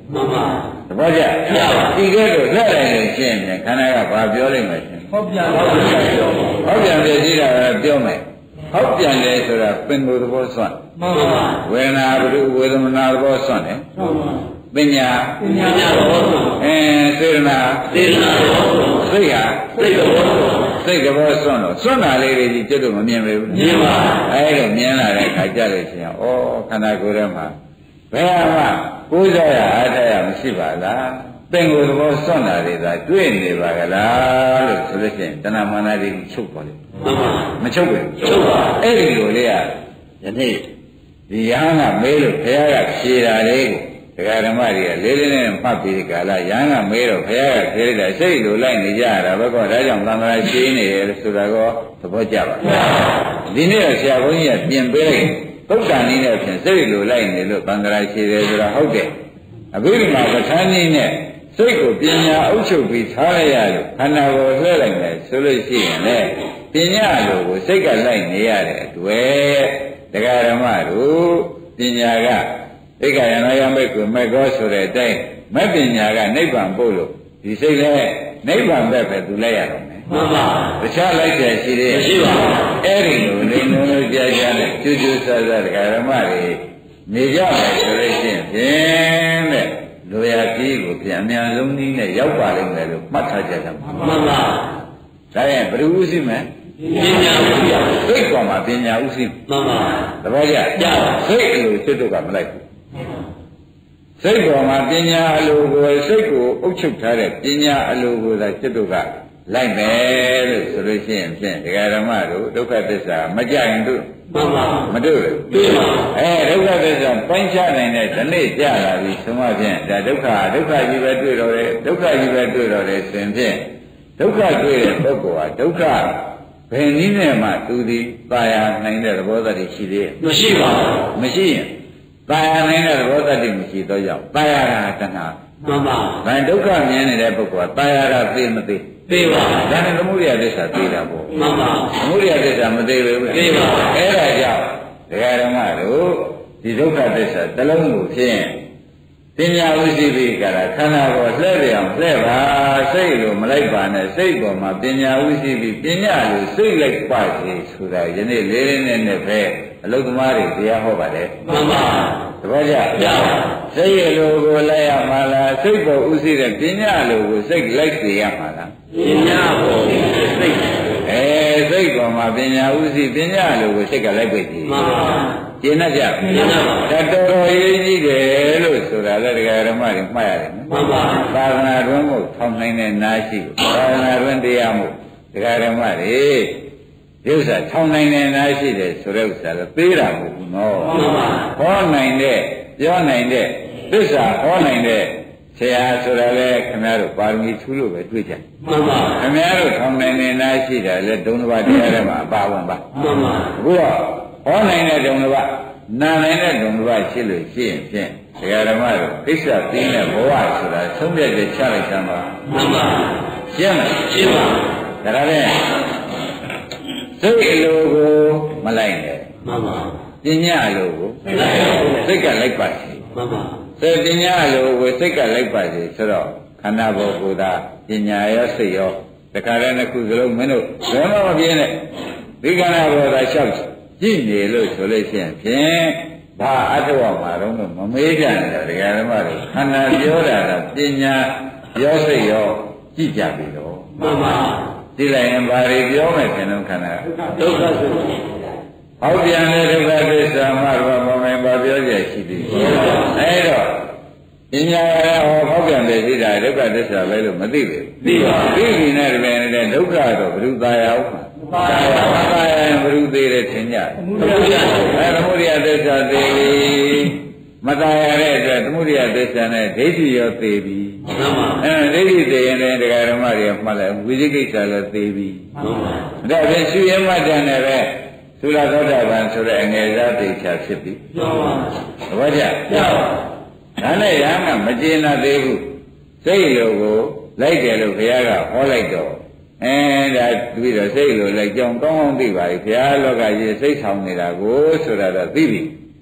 တပည့်ကြဒီကဲတော့လက်လိုက်လို့ရှင်းတယ်ခန္ဓာကဘာပြောလိမ့်မယ်ရှင်ဟုတ်ပြန်ပြည့်စည်တာပြောမယ်ဟုတ်ပြန်တယ်ဆိုတာပင်ကိုယ်သဘောစွန့်ဝေဒနာဘုရုဝေဒနာသဘောစွန့်တယ်ပညာသဘောစွန့်စေတနာသဘောစွန့်စိတ်ဟာစိတ်သဘောစွန့်လို့စွန့်တာလေးတွေကြီးကျွတ်တော့မမြင်ပဲဘူးမြင်ပါအဲ့လိုမြင်လာတဲ့အခါကြလို့ရှိရင်ဩခန္ဓာကိုယ်ထဲမှာဘယ်မှာကိုးစားရအားထားရမရှိပါလားပင်ကိုယ်သဘောစွန့်တာတွေသာတွေ့နေပါကလားလို့ဆိုလို့ရှိရင်တဏမာနတွေချုပ်ပါလေမချုပ်ဘူးချုပ်ပါအဲ့ဒီလိုလေးကယနေ့ဒီယဟန်ကမေးလို့ဘုရားကဖြေတာလေးကိုဒကာဓမ္မတွေကလေးလေးနဲ့မှတ်ပြီးဒီကလာယဟန်ကမေးတော့ဘုရားကဖြေလိုက်တာစိတ်လိုလိုက်နေကြရတာဘယ်ကောဒါကြောင့်သံဃာရှင်းနေတယ်ဆိုတာကောသဘောကျပါဒီနေ့တော့ဆရာဘုန်းကြီးကပြင်ပေးလိုက်သုတ်တန်နည်းနဲ့ဖြင့်စိတ်လိုလိုက်နေလို့သံဃာရှင်းတယ်ဆိုတာဟုတ်တယ်အဘိဓမ္မာပဋ္ဌာန်းနည်းနဲ့စိတ်ကိုပညာအုပ်ချုပ်ပြီးထားလိုက်ရလို့ခန္ဓာကိုယ်လှည့်လိုက်မယ်ဆိုလို့ရှိရင်လေပညာလိုကိုစိတ်ကလိုက်နေရတဲ့အတွေ့တရားဓမ္မတို့ပညာကဧကယနာယမိတ်ကိုမဲ့ကောဆိုတဲ့အတိုင်းမဲ့ပညာကနိဗ္ဗာန်ပို့လို့ဒီစိတ်လည်းနိဗ္ဗာန်ပဲသူလိုက်ရတော့မယ်မှန်ပါတခြားလိုက်တယ်ရှိသေးမရှိပါဘူးအဲ့ဒီလိုနေလို့ကြားကြားနဲ့ကျူးကျူးဆဆတရားဓမ္မတွေနေကြမယ်ဆိုလို့ရှိရင်ဖြင့်တဲ့လိုရာကြီးကိုပြန်အများဆုံးနည်းနဲ့ရောက်ပါလိမ့်မယ်လို့မှတ်ထားကြတာမှန်ပါဒါရင်ဘယ်လိုဥသိမယ်ပညာဥသိစိတ်ပေါ်မှာပညာဥသိမှန်ပါတပည့်ကြစိတ်အလိုစိတ်တို့ကမလိုက်ဘူးစိတ်ပေါ်မှာပညာအလိုကိုစိတ်ကိုအုပ်ချုပ်ထားတဲ့ပညာအလိုကိုသာစိတ်တို့ကလိုက်မယ်လို့ဆိုလို့ရှိရင်ဖြင့်ဒကာဓမ္မတို့ဒုက္ခသစ္စာမကြရင်တို့မှန်ပါမတို့လေတွေ့ပါဒုက္ခသစ္စာပိုင်းခြားနိုင်တဲ့ဒီနေ့ကြလာပြီဆိုမှဖြင့်ဒါဒုက္ခကြီးပဲတွေ့တော့တယ်ဒုက္ခကြီးပဲတွေ့တော့တယ်ဆိုရင်ဖြင့်ဒုက္ခတွေ့တဲ့ပုဂ္ဂိုလ်ဟာဒုက္ခဘယ်နည်းနဲ့မှသူသည်ပါရနိုင်တဲ့သဘောတည်းရှိသေးရဲ့မရှိပါဘူးမရှိရင်ပါရနိုင်တဲ့သဘောတည်းမရှိတော့ကြောင့်ပါရတာတဏှာမှန်ပါဘယ်ဒုက္ခမြင်နေတဲ့ပုဂ္ဂိုလ်ကပါရတာသိမသိသိပါဒါနဲ့သမုဒိယသစ္စာသိတာပေါ့မှန်ပါသမုဒိယသစ္စာမသိဘူးသိပါအဲ့ဒါကြောင့်ဒကာဓမ္မတို့ဒီဒုက္ခသစ္စာတစ်လုံးကိုဖြင့်ပညာဥသိပြီးကြတာခန္ဓာကိုလှည့်ပြောင်လှည့်ပါစိတ်လိုမလိုက်ပါနဲ့စိတ်ပေါ်မှာပညာဥသိပြီးပညာလိုစိတ်လိုက်ပါစေဆိုတာယနေ့လေးလေးနဲ့ပဲအလုသမားတွေတရားဟောပါတယ်မှန်ပါတပည့်ကြစိတ်လိုကိုလိုက်ရမှာလားစိတ်ပေါ်ဥသိတဲ့ပညာလိုကိုစိတ်လိုက်စေရမှာလားပညာပေါ်စိတ်စိတ်ပေါ်မှာပညာဥသိပညာလိုကိုစိတ်ကလိုက်ပြီမှန်ပါကျင့်တတ်ကြဒါတော်တော်ရေးကြီးတယ်လို့ဆိုတာလည်းတရားဓမ္မတွေမှတ်ရတယ်နော်မှန်ပါသာသနာ့တွင်မို့ထောင်နိုင်တဲ့နာရှိသာသနာ့တွင်တရားမို့တရားဓမ္မတွေဒီဥစ္စာထောင်နိုင်တဲ့နာရှိတယ်ဆိုတဲ့ဥစ္စာလည်းသေးတာမဟုတ်ဘူးနော်မှန်ပါဟောနိုင်တဲ့ပြောနိုင်တဲ့သစ္စာဟောနိုင်တဲ့ဆရာဆိုတာလည်းခင်ဗျားတို့ပါရမီထူးလို့ပဲတွေ့ကြမှန်ပါခင်ဗျားတို့ထောင်နိုင်တဲ့နာရှိတယ်လည်းဒုံတစ်ပါးတရားထဲမှာအပါဝင်ပါမှန်ပါအခုတော့ဟောနိုင်တဲ့ဒုံတစ်ပါးနာနိုင်တဲ့ဒုံတစ်ပါးရှိလို့ရှိရင်ဖြင့်ဒကာဓမ္မတို့ကိစ္စသိတဲ့ဘဝဆိုတာသုံးပြတဲ့ချလိုက်သမ်းပါမှန်ပါရှင်းလားရှင်းပါဒါလည်းစိတ်အလိုကိုမလိုက်နဲ့မှန်ပါပညာအလိုကိုစိတ်ကလိုက်ပါစေမှန်ပါစိတ်ပညာအလိုကိုစိတ်ကလိုက်ပါစေဆိုတော့ခန္ဓာဘောကိုယ်သာပညာရောစိတ်ရောတခါတည်းနှစ်ခုစလုံးမင်းတို့ဘယ်မှမပြင်းနဲ့ဒီခန္ဓာဘောသာလျှောက်ကြည့်နေလို့ဆိုလို့ရှိရင်ဖြင့်ဘာအထောက်အမှာတော့မမေးကြနဲ့ဒကာဓမ္မတွေခန္ဓာပြောတာကပညာရောစိတ်ရောကြည့်ကြပြီတော့မှန်ပါဒီလိုက်ရင်ဘာတွေပြောမယ်ခင်ဗျခန္ဓာဒုက္ခဆိုဟောပြန်တဲ့ဒုက္ခသစ္စာမှာတော့မမင်းဘာပြောကြရှိသေးအဲ့တော့ပညာရဟောဖောက်ပြန်တဲ့ရှိတာဒုက္ခသစ္စာပဲလို့မသိဘူးသိပါသိပြီနဲ့တပည့်နဲ့ဒုက္ခတော့ဘုရုသာယအောင်သာယဘုရုသေးတယ်ထင်ကြသမုဒိယသစ္စာသေးပြီမသာရတဲ့အတွက်သမုဒိယသစ္စာနဲ့ဒိဋ္ဌိရောသေပြီမှန်ပါဒိဋ္ဌိသေရင်လည်းတရားဓမ္မတွေမှတ်လိုက်ဝိသိကိစ္စလည်းသေပြီမှန်ပါဒါဖြင့်ရှုရမှတ်တယ်နဲ့ပဲသုလသောတာပန်ဆိုတဲ့အငယ်စားဒိဋ္ဌာဖြစ်ပြီမှန်ပါသဘောကျဒါနဲ့ရဟန်းကမကျေနပ်သေးဘူးစိတ်လိုကိုလိုက်တယ်လို့ဘုရားကဟောလိုက်တော့ဒါပြီးတော့စိတ်လိုလိုက်ကြောင်းကောင်းကောင်းသိပါပြီဘုရားလောကကြီးစိတ်ဆောင်နေတာကိုဆိုတာတော့သိပြီ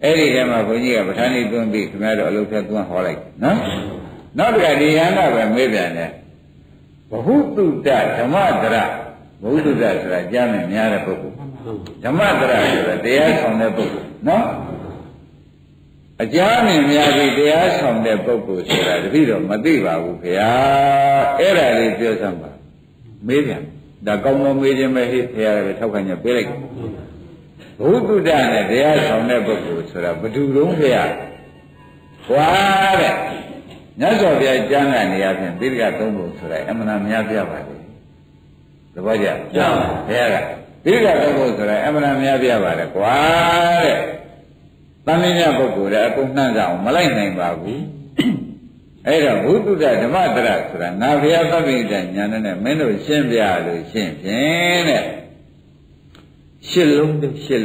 အဲ့ဒီထဲမှာဘုန်းကြီးကပဋ္ဌာန်းကြီးသွင်းပြီးခင်ဗျားတို့အလုပ်ထက်သွင်းဟောလိုက်နော်နောက်တစ်ခါဒီယန္တာပဲမေးပြန်တယ်ဘဟုတုတ္တဓမ္မတရဘဟုတုတ္တဆိုတာကြားမယ်များတဲ့ပုဂ္ဂိုလ်ဓမ္မတရဆိုတာတရားဆောင်တဲ့ပုဂ္ဂိုလ်နော်အကြမ်းမြင်များပြီးတရားဆောင်တဲ့ပုဂ္ဂိုလ်ဆိုတာတပည့်တော်မသိပါဘူးခင်ဗျာအဲ့ဒါလေးပြောစမ်းပါမေးပြန်ဒါကောင်းကောင်းမေးခြင်းပဲဟိခင်ဗျာလည်းထောက်ခံချက်ပေးလိုက်ဘုဒ္ဓတနဲ့တရားဆောင်တဲ့ပုဂ္ဂိုလ်ဆိုတာဘယ်သူတုံးခင်ဗျာကွာတဲ့မြတ်စွာဘုရားကျမ်းဂန်နေရာဖြင့်ပိဋကသုံးပုံဆိုတာအမှန်များပြပါလေသဘောကျလားဘုရားကပိဋကသုံးပုံဆိုတာအမှန်များပြပါတယ်ကွာတဲ့တန်မြတ်ပုဂ္ဂိုလ်လည်းအကုန်နှံ့ကြအောင်မလိုက်နိုင်ပါဘူးအဲ့တော့ဘုဒ္ဓဓမ္မတရဆိုတာနာဘုရားသဗ္ဗိတညာနဲ့မင်းတို့ရှင်းပြလို့ရှင်းဖြင့်တဲ့ရှစ်လုံးနဲ့စာ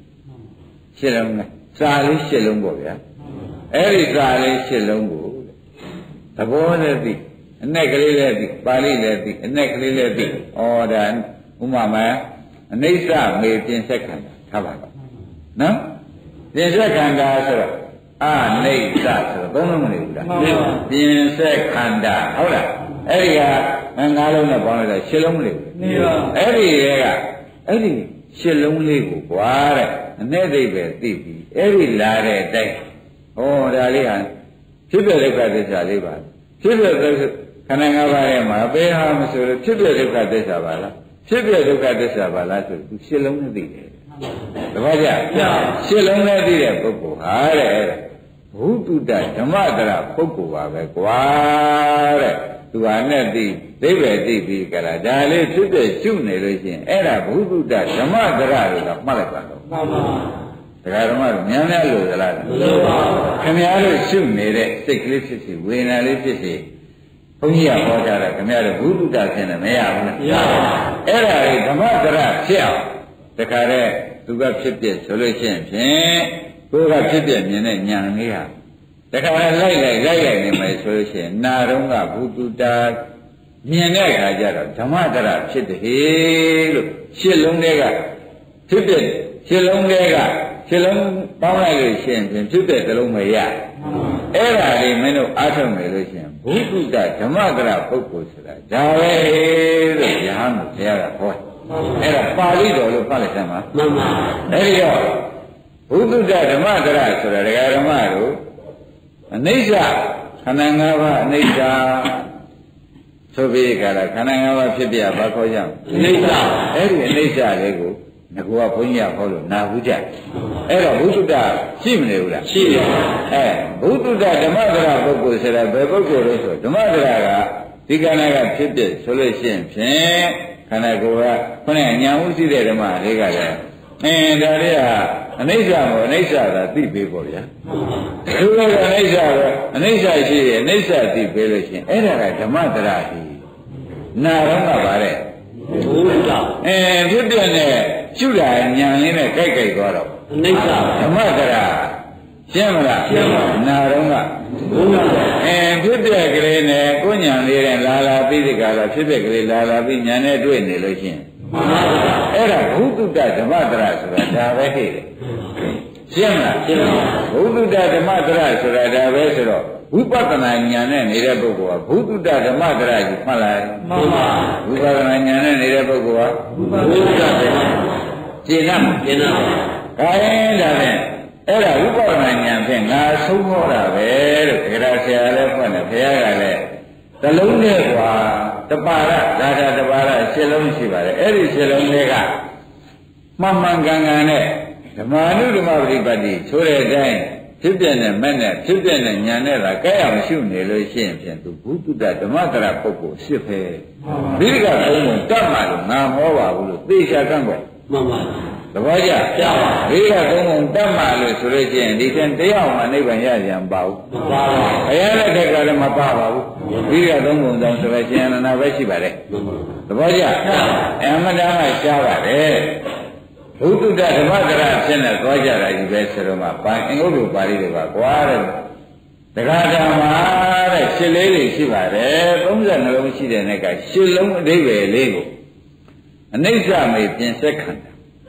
လေးရှစ်လုံးပေါ့ဗျာအဲ့ဒီစာလေးရှစ်လုံးကိုသဘောနဲ့သိအ내ကလေးလည်းသိပါဠိလည်းသိအ내ကလေးလည်းသိဩဒါဥမာမှာအနိစ္စမေပြင်ဆက်ခန္ဓာထားပါတော့နော်ပြင်ဆက်ခန္ဓာဆိုတော့အနိစ္စဆိုတော့သုံးလုံးမနေဘူးလားပြင်ဆက်ခန္ဓာဟုတ်လားအဲ့ဒီကငါးလုံးနဲ့ပေါင်းလိုက်တော့ရှစ်လုံးမနေဘူးအဲ့ဒီကအဲ့ဒီရှစ်လုံးလေးကိုကွာတဲ့အ내သိပဲသိပြီအဲ့ဒီလာတဲ့အတိုင်းဩဒါလေးဟာဖြစ်ပြဒုက္ခသစ္စာလေးပါဖြစ်ပြခန္ဓာ၅ပါးရဲ့မှာဘယ်ဟာမဆိုလို့ဖြစ်ပြဒုက္ခသစ္စာပါလားဖြစ်ပြဒုက္ခသစ္စာပါလားဆိုသူရှစ်လုံးနဲ့သိတယ်တပည့်ကြရှစ်လုံးနဲ့သိတဲ့ပုဂ္ဂိုလ်ဟာတဲ့ဘုဒ္ဓဓမ္မတရပုဂ္ဂိုလ်ပါပဲကွာတဲ့သူဟာနဲ့သိသိပဲသိပြီးကြလားဒါလေးဖြစ်ပြရှုနေလို့ရှိရင်အဲ့ဒါဘုဒ္ဓဓမ္မတရလို့တော့မှတ်လိုက်ပါတော့မှန်ပါတရားဓမ္မတို့များများလို့သလားမလို့ပါဘူးခင်ဗျားတို့ရှုနေတဲ့စိတ်ကလေးဖြစ်စီဝေဒနာလေးဖြစ်စီဘုန်းကြီးကဟောကြတာခင်ဗျားတို့ဘုဒ္ဓဆင်းတယ်မရဘူးလားမရပါဘူးအဲ့ဒါလေဓမ္မတရဖြစ်အောင်တခါတည်းသူကဖြစ်ပြဆိုလို့ရှိရင်ဖြင့်ကိုယ်ကဖြစ်ပြမြင်တဲ့ဉာဏ်လေးဟာတခါတည်းလိုက်နေမယ်ဆိုလို့ရှိရင်နာတော့ကဘုဒ္ဓမြင်တဲ့အခါကျတော့ဓမ္မတရဖြစ်တယ်လို့ရှစ်လုံးတွေကဖြစ်ပြရှစ်လုံးတွေကခြေလုံးပေါင်းလိုက်လို့ရှိရင်ဖြစ်တဲ့သလုံးမရအဲ့ဒါလေးမင်းတို့အားထုတ်မယ်လို့ရှိရင်ဘုဒ္ဓဓမ္မကရပုဂ္ဂိုလ်ဆိုတာဒါပဲလို့ရဟန်းတို့ဘုရားကဟောအဲ့ဒါပါဠိတော်လို့ဖတ်လိုက်စမ်းပါမှန်ပါအဲ့ဒီတော့ဘုဒ္ဓဓမ္မကရဆိုတာဒကာဓမ္မတို့အနိစ္စခန္ဓာ၅ပါးအနိစ္စဆိုပြီးကြလားခန္ဓာ၅ပါးဖြစ်ပြဘာခေါ်ကြအနိစ္စအဲ့ဒီအနိစ္စလေးကိုငါကဘုန်းကြီးကဟောလို့နာဘူးကြအဲ့တော့ဘုဒ္ဓရှိမနေဘူးလားရှိတယ်ဘုဒ္ဓဓမ္မတရပုဂ္ဂိုလ်ဆိုတာဘယ်ပုဂ္ဂိုလ်လို့ဆိုဓမ္မတရကဒီခန္ဓာကဖြစ်ဖြစ်ဆိုလို့ရှိရင်ဖြင့်ခန္ဓာကိုယ်ကခုနကညာမှုရှိတဲ့ဓမ္မလေးကလည်းဒါလေးကအနိစ္စကိုအနိစ္စသာသိပေးပေါ့ဗျာသူကအနိစ္စပဲအနိစ္စရှိရင်အနိစ္စသိပေးလို့ရှိရင်အဲ့ဒါကဓမ္မတရရှိနာတော့ကပါတဲ့ဘုရားဖြစ်ပြနဲ့ရှုတာဉာဏ်လေးနဲ့ကြိုက်သွားတော့အနိစ္စဓမ္မတရရှင်းမလားရှင်းပါနာတော့ကဘုရားဖြစ်ပြကလေးနဲ့ကိုဉာဏ်လေးနဲ့လာပြီးဒီကလာဖြစ်ပြကလေးလာပြီးဉာဏ်နဲ့တွေ့နေလို့ရှိရင်အဲ့ဒါဘုဒ္ဓဓမ္မတရဆိုတာဒါပဲဟဲ့တယ်ရှင်းမလားရှင်းပါဘုဒ္ဓဓမ္မတရဆိုတာဒါပဲဆိုတော့ဝိပဿနာဉာဏ်နဲ့နေတဲ့ပုဂ္ဂိုလ်ကဘုဒ္ဓဓမ္မတရကြီးမှတ်လိုက်မှန်ပါဝိပဿနာဉာဏ်နဲ့နေတဲ့ပုဂ္ဂိုလ်ကဘုဒ္ဓဓမ္မရှင်းလားရှင်းပါခိုင်းဒါနဲ့အဲ့ဒါဝိပဿနာဉာဏ်ဖြင့်ငါဆုံးဟောတာပဲလို့ခေရဆရာလည်းဖွင့်တယ်ဘုရားကလည်းသလုံးနဲ့ကွာတပါရဒါသာတပါရရှင်းလုံးရှိပါတယ်အဲ့ဒီရှင်းလုံးတွေကမှန်မှန်ကန်ကန်နဲ့ဓမ္မနုဓမ္မပฏิပတ်တိဆိုတဲ့အတိုင်းဖြစ်ပြတဲ့မဲ့နဲ့ဖြစ်ပြတဲ့ဉာဏ်နဲ့သာကြဲအောင်ရှုနေလို့ရှိရင်ဖြင့်သူဘုဒ္ဓဓမ္မတရပုဂ္ဂိုလ်ဖြစ်ပဲဒီကဘုံကိုတတ်မှလို့ငါမောပါဘူးလို့သေချာကန့်ကွက်မှန်ပါသဘောကျပြပါဒီကဘုံကိုတတ်မှလို့ဆိုလို့ရှိရင်ဒီတန်တရားမှနိဗ္ဗာန်ရကြံပါဘူးမှန်ပါဘုရားလက်ထက်ကလည်းမပါပါဘူးဒီကသုံးပုံတောင်ဆိုတော့ရှင်အနန္ဒပဲရှိပါတယ်သဘောကျအမှန်တရားရှားပါတယ်ဘုဒ္ဓဓမ္မတရဖြစ်နေသွားကြတာကြီးပဲဆိုတော့မှဘာအင်္ဂုတ္တပါဠိတွေပါကွာတဲ့တခါတည်းမှာတဲ့ရှစ်လေးတွေရှိပါတယ်32လုံးရှိတဲ့နဲ့ကရှစ်လုံးအဓိပ္ပာယ်လေးကိုအနိစ္စမေပြင်ဆက်ခန္ဓာ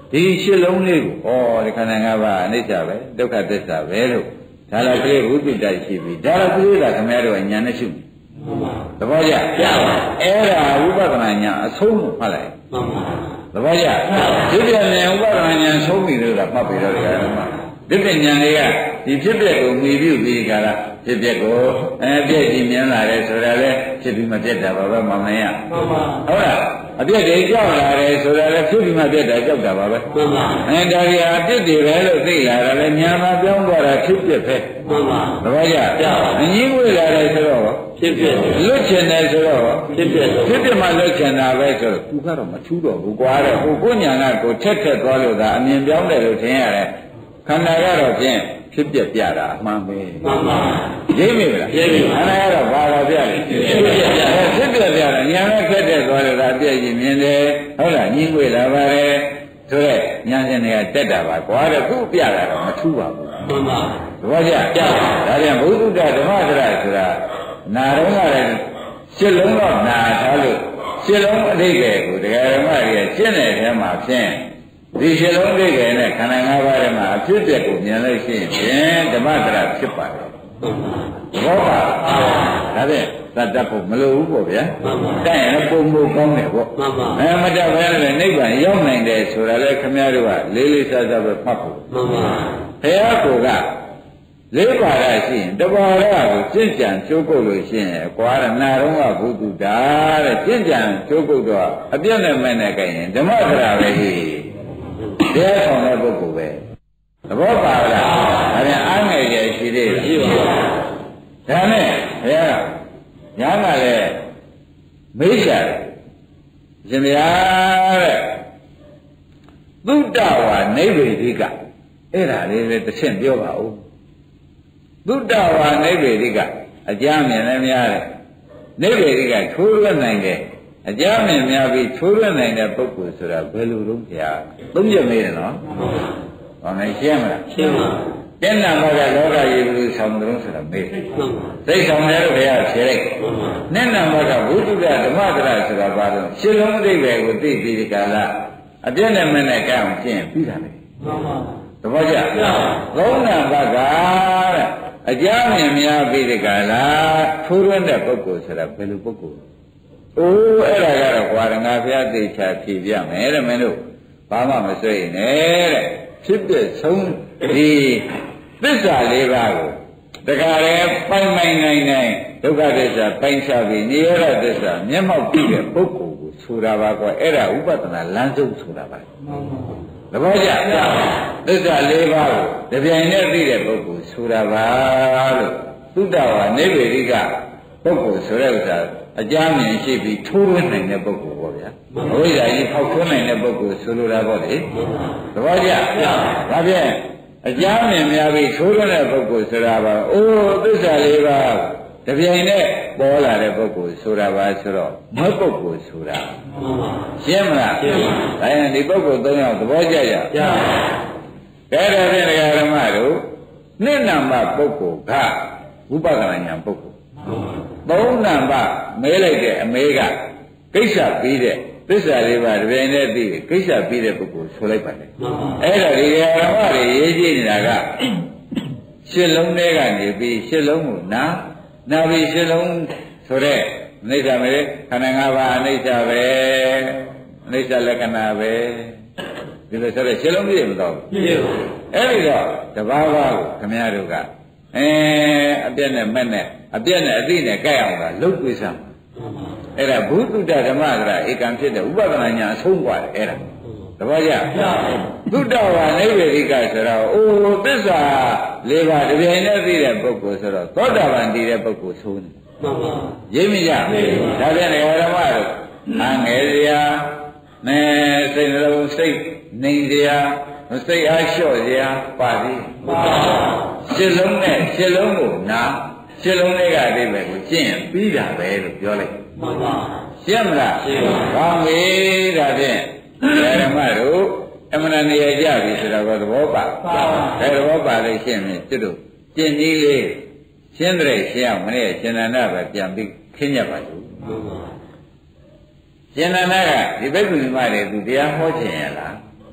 ဒီရှစ်လုံးလေးကိုဩဒီခန္ဓာ၅ပါးအနိစ္စပဲဒုက္ခသစ္စာပဲလို့ဒါလည်းကလေးဝိသုဒ္ဓရှိပြီဒါလည်းကလေးကခင်ဗျားတို့ကညာနဲ့ရှုသဘောကျအဲ့ဒါဝိပဿနာညာအဆုံးကိုဖတ်လိုက်သဘောကျဒီပြဉာဏ်ဥပဒနာဉာဏ်ဆုံးပြီလို့ကမှတ်ပြီးတော့ဒီကရမဒီပြဉာဏ်လေးကဒီဖြစ်ပျက်ကိုမြည်ပြုပြီးကြတာဖြစ်ပျက်ကိုပြည့်ကြည်မြင်လာတယ်ဆိုတာလေဖြစ်ပြီးမပြတ်တာပါပဲမမင်းရဟုတ်လားအပြည့်တွေကြောက်လာတယ်ဆိုတာလေဖြစ်ပြီးမပြတ်တာကြောက်တာပါပဲဒါကြီးအပြည့်တွေပဲလို့သိလာတာလေညာမှာပြောင်းသွားတာဖြစ်ပျက်ပဲသဘောကျအငြင်းဝေလာတယ်ဆိုတော့ဖြစ်ပျက်လွတ်ချင်တယ်ဆိုတော့ဖြစ်ပျက်မှလွတ်ချင်တာပဲဆိုတော့သူကတော့မထူးတော့ဘူးကွာတဲ့ဟိုကိုညာကကိုထက်သွားလို့သာအမြင်ပြောင်းတယ်လို့ထင်ရတယ်ခန္ဓာကတော့ဖြင့်ဖြစ်ပျက်ပြတာအမှန်ပဲမှန်ပါရိပ်မိမလားရိပ်မိခန္ဓာကတော့ဘာသာပြတယ်ဖြစ်ပျက်ပြတာညာနဲ့ခက်တဲ့သွားလို့သာပြည့်ရင်မြင်တယ်ဟုတ်လားညင်းွေလာပါတယ်ဆိုတော့ညာရှင်တွေကတက်တာပါကွာတဲ့ခုပြတာတော့မထူးပါဘူးမှန်ပါသဘောကျဒါပြန်ဘုဒ္ဓဓမ္မဒရဆိုတာနာတော့ကလည်းရှစ်လုံးတော့နာထားလို့ရှစ်လုံးအဓိပ္ပာယ်ကိုတရားဓမ္မတွေကရှင်းတဲ့ထဲမှာဖြင့်ဒီရှစ်လုံးအဓိပ္ပာယ်နဲ့ခန္ဓာ၅ပါးထဲမှာအဖြစ်အပျက်ကိုမြင်လို့ရှိရင်ဓမ္မဒရဖြစ်ပါတယ်ဘောပါဒါဖြင့်သတ္တဖို့မလိုဘူးပေါ့ဗျာတိုက်ရင်ပုံပုံကောင်းတယ်ပေါ့မတတ်ဘဲနဲ့နိဗ္ဗာန်ရောက်နိုင်တယ်ဆိုတာလေခမည်းတော်ကလေးလေးစားစားပဲဖတ်ဖို့မှန်ပါဘုရားကိုကလေးပါးရရှိရင်တပါးရကိုကျင့်ကြံကျိုးကုတ်လို့ရှိရင်ကွာရနာတော့ကဘုသူတာတဲ့ကျင့်ကြံကျိုးကုတ်တော့အပြည့်နဲ့မဲ့နဲ့ကြရင်ဓမ္မဒရာပဲကြီးတရားဆောင်တဲ့ပုဂ္ဂိုလ်ပဲသဘောပါလားဒါပြန်အားငယ်ရရှိသေးတယ်ရှိပါဘူးဒါနဲ့ဘုရားညာကလည်းမေးရှာရှင်ဗျာတဲ့သုတ္တဝါနိဗ္ဗေဒိကအဲ့ဒါလေးလည်းတစ်ဆင့်ပြောပါဦးသုတ္တဝါနိဗ္ဗေဒိကအကြမ်းမြင်လည်းများတယ်နိဗ္ဗေဒိကထိုးလွတ်နိုင်တယ်အကြမ်းမြင်များပြီးထိုးလွတ်နိုင်တဲ့ပုဂ္ဂိုလ်ဆိုတာဘယ်လိုလုပ်ကြသုံးချက်မေးတယ်နော်ဘာလဲရှင်းမလားရှင်းပါတဲ့နာမကလောကကြီးဘယ်လိုဆောင်ကြလို့ဆိုတာမေးတယ်သိဆောင်တယ်လို့ဘုရားဖြေလိုက်နဲ့နာမကဘုဒ္ဓဓမ္မဒရဆိုတာဘာလို့ရှင်းလုံးအဓိပ္ပာယ်ကိုသိပြီးဒီကလာအပြည့်နဲ့မနဲ့ကြအောင်ကျင့်ပြီးတာလေမှန်ပါသဘောကျသုံးနာဘကတဲ့အကြမ်းမြင်များပြီးဒီကလာထိုးရတဲ့ပုဂ္ဂိုလ်ဆိုတာဘယ်လိုပုဂ္ဂိုလ်အိုးအဲ့ဒါကတော့ကွာငါဘုရားသိချာဖြေပြမယ်တဲ့မင်းတို့ဘာမှမစွဲနဲ့တဲ့ဖြစ်တဲ့ဆုံးဒီသစ္စာလေးပါးကိုတခါလဲပိုင်နိုင်ဒုက္ခသစ္စာပိုင်ချပြီးနိရောဓသစ္စာမျက်မှောက်ပြီးတဲ့ပုဂ္ဂိုလ်ကိုဆိုတာပါကွာအဲ့ဒါဥပဒနာလမ်းဆုံးဆိုတာပါသဘောကျသစ္စာလေးပါးကိုတပြိုင်တည်းသိတဲ့ပုဂ္ဂိုလ်ဆိုတာပါလို့သုတ္တဝါနိဗ္ဗေဒိကပုဂ္ဂိုလ်ဆိုတဲ့ဥစ္စာအကြမ်းမြင်ရှိပြီးထိုးရနိုင်တဲ့ပုဂ္ဂိုလ်ပေါ့ဗျာအဝိဇ္ဇာကြီးဖောက်ထွန်းနိုင်တဲ့ပုဂ္ဂိုလ်ဆိုလိုတာပေါ့လေသဘောကျဒါဖြင့်အကြမ်းမြင်များပြီးထိုးရတဲ့ပုဂ္ဂိုလ်ဆိုတာပါအိုးသစ္စာလေးပါးတပြိုင်တည်းပေါ်လာတဲ့ပုဂ္ဂိုလ်ဆိုတာပါဆိုတော့မဟုတ်ပုဂ္ဂိုလ်ဆိုတာရှင်းမလားရှင်းပါဒါရင်ဒီပုဂ္ဂိုလ်၃ယောက်သဘောကျကြကဲဒါဖြင့်ဓမ္မတို့နှစ်နံပါတ်ပုဂ္ဂိုလ်ကဝိပဿနာဉာဏ်ပုဂ္ဂိုလ်သုံးနံပါတ်မဲလိုက်တဲ့အမေကကိစ္စပြီးတဲ့သစ္စာလေးပါးတပြိုင်တည်းသိကိစ္စပြီးတဲ့ပုဂ္ဂိုလ်ဆိုလိုက်ပါလေအဲ့ဒါဒီဓမ္မတွေရေးကြည့်နေတာကရှစ်လုံးထဲကနေပြီးရှစ်လုံးကိုနာပြီးရှစ်လုံးဆိုတဲ့အနိစ္စပဲခန္ဓာ၅ပါးအနိစ္စပဲအနိစ္စလက္ခဏာပဲဒီလိုဆိုတဲ့ရှစ်လုံးပြည့်မတော့ဘူးအဲ့ဒီတော့တဘာဝကိုခမည်းတော်ကအပြည့်နဲ့မဲ့နဲ့အပြည့်နဲ့အသိနဲ့ကြိုက်အောင်လားလှုပ်တွေ့စမ်းအဲ့ဒါဘုသုတ္တဓမ္မကရာဧကံဖြစ်တဲ့ဥပဒနာညာအဆုံးกว่าတယ်အဲ့ဒါတပည့်ကြသုတ္တဝါနိဗ္ဗေဒိကဆိုတော့အိုးသစ္စာလေးပါးတပြိုင်တည်းသိတဲ့ပုဂ္ဂိုလ်ဆိုတော့သောတာပန်တည်တဲ့ပုဂ္ဂိုလ်ဆိုနေရိပ်မိကြဒါပြန်ဓမ္မတို့အငယ်စရာနဲ့စိတ်နှလုံးစိတ်နေစရာစိတ်အားလျှော့စရာပါသည်ရှစ်လုံးနဲ့ရှစ်လုံးကိုနာရှစ်လုံးလေးကအတိတ်ပဲကိုကျင့်ရင်ပြီးတာပဲလို့ပြောလိုက်မှန်ပါရှင်းမလားရှင်းပါကောင်းပြီဒါဖြင့်ဓမ္မတို့အမှန်တရားကြပြီဆိုတော့သဘောပါသဘောပါလို့ရှင်းရင်ကျွတ်တို့ကျင့်ကြီးလေးရှင်းတဲ့ရှင်းအောင်မနေ့ရှင်နန္ဒပဲပြန်ပြီးခင်းရပါလို့မှန်ပါရှင်နန္ဒကဒီဘိက္ခုနီမတွေသူတရားဟောခြင်းရလား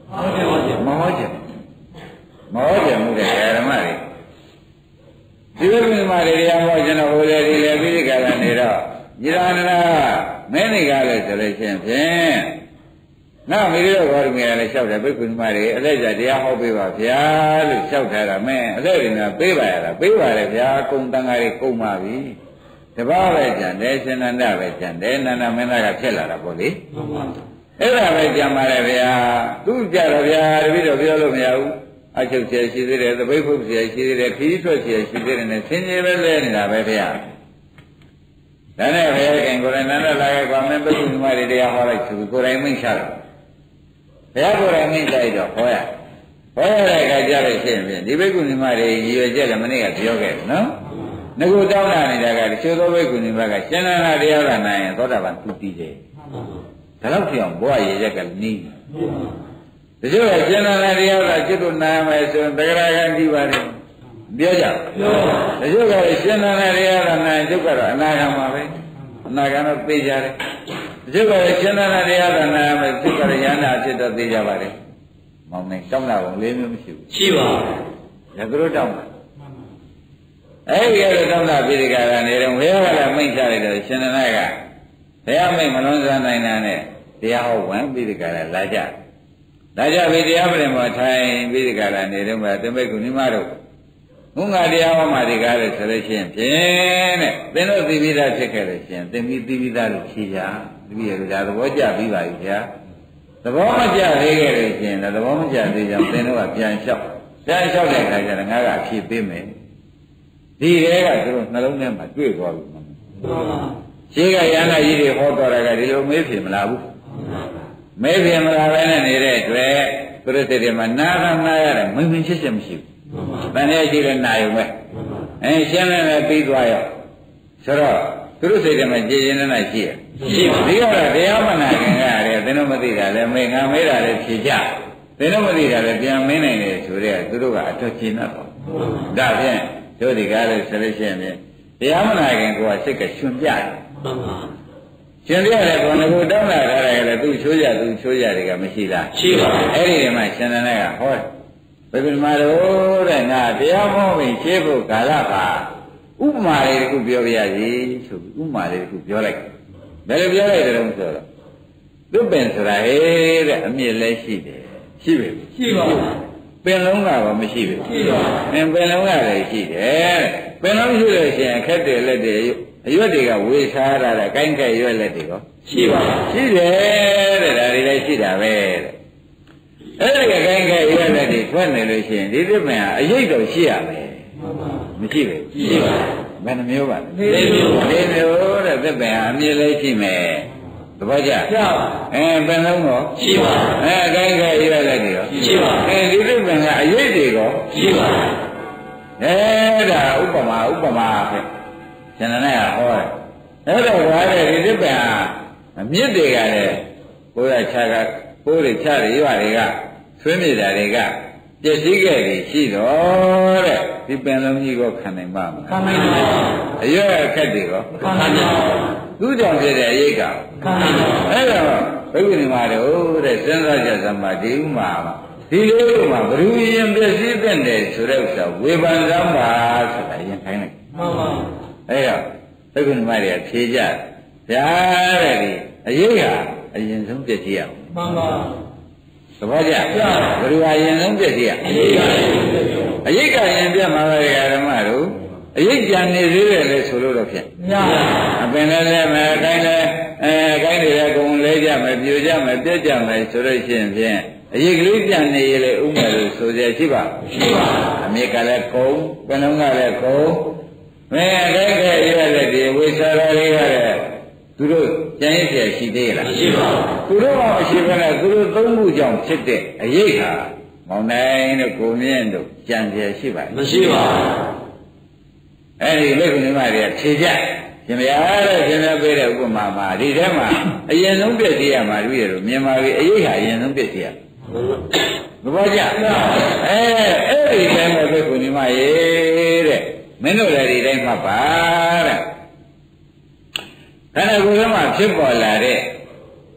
မှုတဲ့ဓမ္မတွေဒီလိုမျိုးမှတရားဟောကျွန်တော်ဟိုလေဒီလေပြီးဒီကရနေတော့ညီရဏမင်းတွေကလည်းဆိုလို့ရှိရင်ဖြင့်နောက်မိတို့ဘောရမီလည်းလျှောက်တယ်ဘိက္ခုနီမတွေအလက်ကြတရားဟောပေးပါဗျာလို့လျှောက်ထားတာမင်းအလက်တွေကပေးပါရတာပေးပါလေဗျာကုံတန်ဃာတွေကုံပါပြီတပားပဲကြံတယ်ရှင်နန္ဒပဲကြံတယ်နန္ဒမင်းသားကဖြစ်လာတာပေါ့လေအဲ့ဒါပဲကြံပါလေဗျာသူကြတော့ဗျာတပည့်တော်ပြောလို့မရဘူးအချုပ်ကျရှိသေးတယ်သပိတ်ဖုတ်ကျရှိသေးတယ်ခီးထွက်ကျရှိသေးတယ်နဲ့ဆင်းရဲပဲလဲနေတာပဲဗျာဒါနဲ့ဘုရားခင်ကိုယ်တိုင်နန္ဒလာခဲ့ကွာမင်းဘိက္ခုနီမတွေတရားဟောလိုက်သူကိုယ်တိုင်မိန့်ချတော့ဘုရားကိုယ်တိုင်မိန့်လိုက်တော့ဟောရတဲ့အခါကျတော့ရှင်းပြန်ဒီဘိက္ခုနီမတွေရည်ရွယ်ချက်လည်းမနေ့ကပြောခဲ့တယ်နော်ငါကိုတောင်းတာနေတာကတချို့သောဘိက္ခုနီမကရှင်နန္ဒတရားကနိုင်ရင်သောတာပန်သူတည်တယ်ဒါတော့ပြောင်းဘဝရည်ရက်ကနီးတချို့ကရှင်နန္ဒတရားကကျွတ်တို့နာမယ်ဆိုရင်တဂရကံကြည့်ပါလေပြောကြတချို့ကရှင်နန္ဒတရားကနိုင်ကျုပ်ကတော့အနာဂံပါပဲအနာဂံတော့သိကြတယ်တချို့ကရှင်နန္ဒတရားကနိုင်မယ်သူကရဟန္တာဖြစ်တော့သိကြပါလေမောင်နေတောင်းတာဘုံလေးမျိုးမရှိဘူးရှိပါဘူးဒါတို့တောင်းတာအဲ့ဒီကတော့တောင်းတာပြည်ကရာနေတော့ဘုရားကလည်းမိန့်ချလိုက်တော့ရှင်နန္ဒကဘုရားမိန့်မလွန်ဆန်းနိုင်တာနဲ့တရားဟောဝင်ပြည်ကရာလာကြပြီတရားပြင်မှာထိုင်ပြည်ကရာနေတော့မှတမိတ်ကုဏိမတို့ဘုငါတရားဟောမှဒီကားလို့ဆိုလို့ရှိရင်ဖြင့်တဲ့သင်တို့သိပြီးသားဖြစ်ခဲ့လို့ရှိရင်သင်ပြီးသိပြီးသားလို့ဖြေကြတပည့်ရဒါသဘောကျပြီးပါပြီဗျာသဘောမကျသေးခဲ့လို့ရှိရင်သဘောမကျသေးကြောင့်သင်တို့ကပြန်လျှောက်တဲ့အခါကျတော့ငါကအဖြေပေးမယ်ဒီတဲကသူတို့နှလုံးထဲမှာတွေ့သွားပြီရှင်းကရဟန္တာကြီးတွေဟောတော်တာကဒီလိုမေးဖြေမလားဘူးမေးဖြေမလားပဲနဲ့နေတဲ့အတွက်သူတို့စိတ်ထဲမှာနာရတယ်မင်းဖြစ်ချက်မရှိဘူးတန်ရရှိတဲ့နာယုံပဲရှင်းလည်းပြီးသွားရောဆိုတော့သူတို့စိတ်ထဲမှာကြည်ရင်နဲ့ရှိရရှိပါဒီကတော့တရားမနာခင်ကရတယ်သင်တို့မသိတာလည်းမေးငါမေးတာလည်းဖြေကြသင်တို့မသိတာလည်းပြန်မင်းနိုင်တယ်ဆိုတော့သူတို့ကအတော်ကျဉ်းတော့ဒါဖြင့်တို့ဒီကားလို့ဆိုလို့ရှိရင်တရားမနာခင်ကိုယ်ကစိတ်ကရှင်ပြတယ်ရှင်ပြတယ်ကောငါတို့တောင်းလာထားတယ်လေသူချိုးကြတွေကမရှိလားရှိပါအဲ့ဒီမှာရှင်နန္ဒကဟောဘယ်လိုမှတော့တဲ့ငါတရားဟောပြီးရှင်းဖို့ကာလပါဥပမာလေးတစ်ခုပြောပြရစီဆိုပြီးဥပမာလေးတစ်ခုပြောလိုက်ဘယ်လိုပြောလိုက်တယ်လို့ဆိုတော့သူ့ပင်ဆိုတာဟဲ့တဲ့အမြင့်လည်းရှိတယ်ရှိပြီရှိပါဘူးပင်လုံးကတော့မရှိဘူးရှိပါဘူးပင်လုံးကလည်းရှိတယ်ပင်လုံးရှိလို့ရှိရင်ခက်တယ်လက်တွေအရွက်တွေကဝေစားရတာကိုင်းခက်ရွက်လက်တွေရောရှိပါဘူးရှိတယ်တဲ့ဒါတွေလည်းရှိတာပဲတဲ့အဲ့ဒီကိုင်းခက်ရွက်လက်တွေထွက်နေလို့ရှိရင်ဒီသစ်ပင်ကအရိပ်တော့ရှိရမယ်မရှိဘူးရှိပါဘယ်နှမျိုးပါလဲ၄မျိုးတဲ့သစ်ပင်ကအမြင့်လည်းရှိမယ်သဘောကျပင်လုံးရောရှိပါကိုင်းခက်ရွက်လက်တွေရောရှိပါဒီသစ်ပင်ကအရိပ်တွေရောရှိပါဒါဥပမာပဲရှင်နန္ဒကဟောတယ်အဲ့တော့ဘာလဲဒီသစ်ပင်အမြင့်တွေကလည်းကိုယ်ရချကကိုယ်တွေချတွေရွာတွေကဆွေးမြေတာတွေကပြည့်စည်ခဲ့ပြီရှိတော့တဲ့ဒီပင်လုံးကြီးကိုခံနိုင်ပါမလားခံနိုင်ပါဘူးအရွယ်အခက်တွေရောခံနိုင်ပါဘူးသူကြောင့်ဖြစ်တဲ့အရေးကခံနိုင်ပါဘူးအဲ့တော့ဘုရားညီမတို့တဲ့စဉ်းစားကြစမ်းပါဒီဥမာဒီလိုဥမာဘ누구ရင်ပြည့်စည်တဲ့တယ်ဆိုတဲ့ဥစ္စာဝေဖန်စမ်းပါဆိုတာရင်ခိုင်းလိုက်မှန်ပါအဲ့တော့ဘုရားညီမတွေကဖြေကြဗျာတဲ့ဒီအရေးကအရင်ဆုံးပြည့်စည်ရအောင်မှန်ပါသဘောကျဘယ်လိုအရင်ဆုံးပြည့်စည်ရအရေးကရင်ပြတ်မှာပဲဓမ္မတို့အရေးကြံနေသေးတယ်လေဆိုလို့တော့ဖြစ်အပင်လည်းမယ်တိုင်းလည်းကိုင်းတွေလည်းကုန်လဲကြမယ်ပြိုကြမယ်ပြက်ကြမယ်ဆိုလို့ရှိရင်ဖြင့်အရေးကလေးကြံနေရလေဥမဲ့လို့ဆိုကြရှိပါရှိပါအမြစ်ကလည်းကုန်ပင်လုံးကလည်းကုန်ခဲရွက်လက်ဒီဝိသရာတွေကလည်းသူတို့ကြံရည်ရှိသေးလားမရှိပါဘူးသူတို့ကမရှိဘဲနဲ့သူတို့သုံးမှုကြောင့်ဖြစ်တဲ့အရေးဟာမောင်နိုင်တို့ကိုမြင့်တို့ကြံရည်ရှိပါမရှိပါဘူးအဲ့ဒီမိက္ခဏီမတွေကဖြေကြရှင်ဗျာတဲ့ရှင်ဗျာပေးတဲ့ဥပမာမှာဒီထဲမှာအရင်ဆုံးပြည့်စည်ရမှာတပည့်တို့မြင်ပါပြီအရေးဟာအရင်ဆုံးပြည့်စည်ရသဘောကျအဲ့ဒီတိုင်းပဲမိက္ခဏီမရေတဲ့မင်းတို့လည်းဒီတိုင်းမှတ်ပါတဲ့ခန္ဓာကိုယ်ထဲမှာဖြစ်ပေါ်လာတဲ့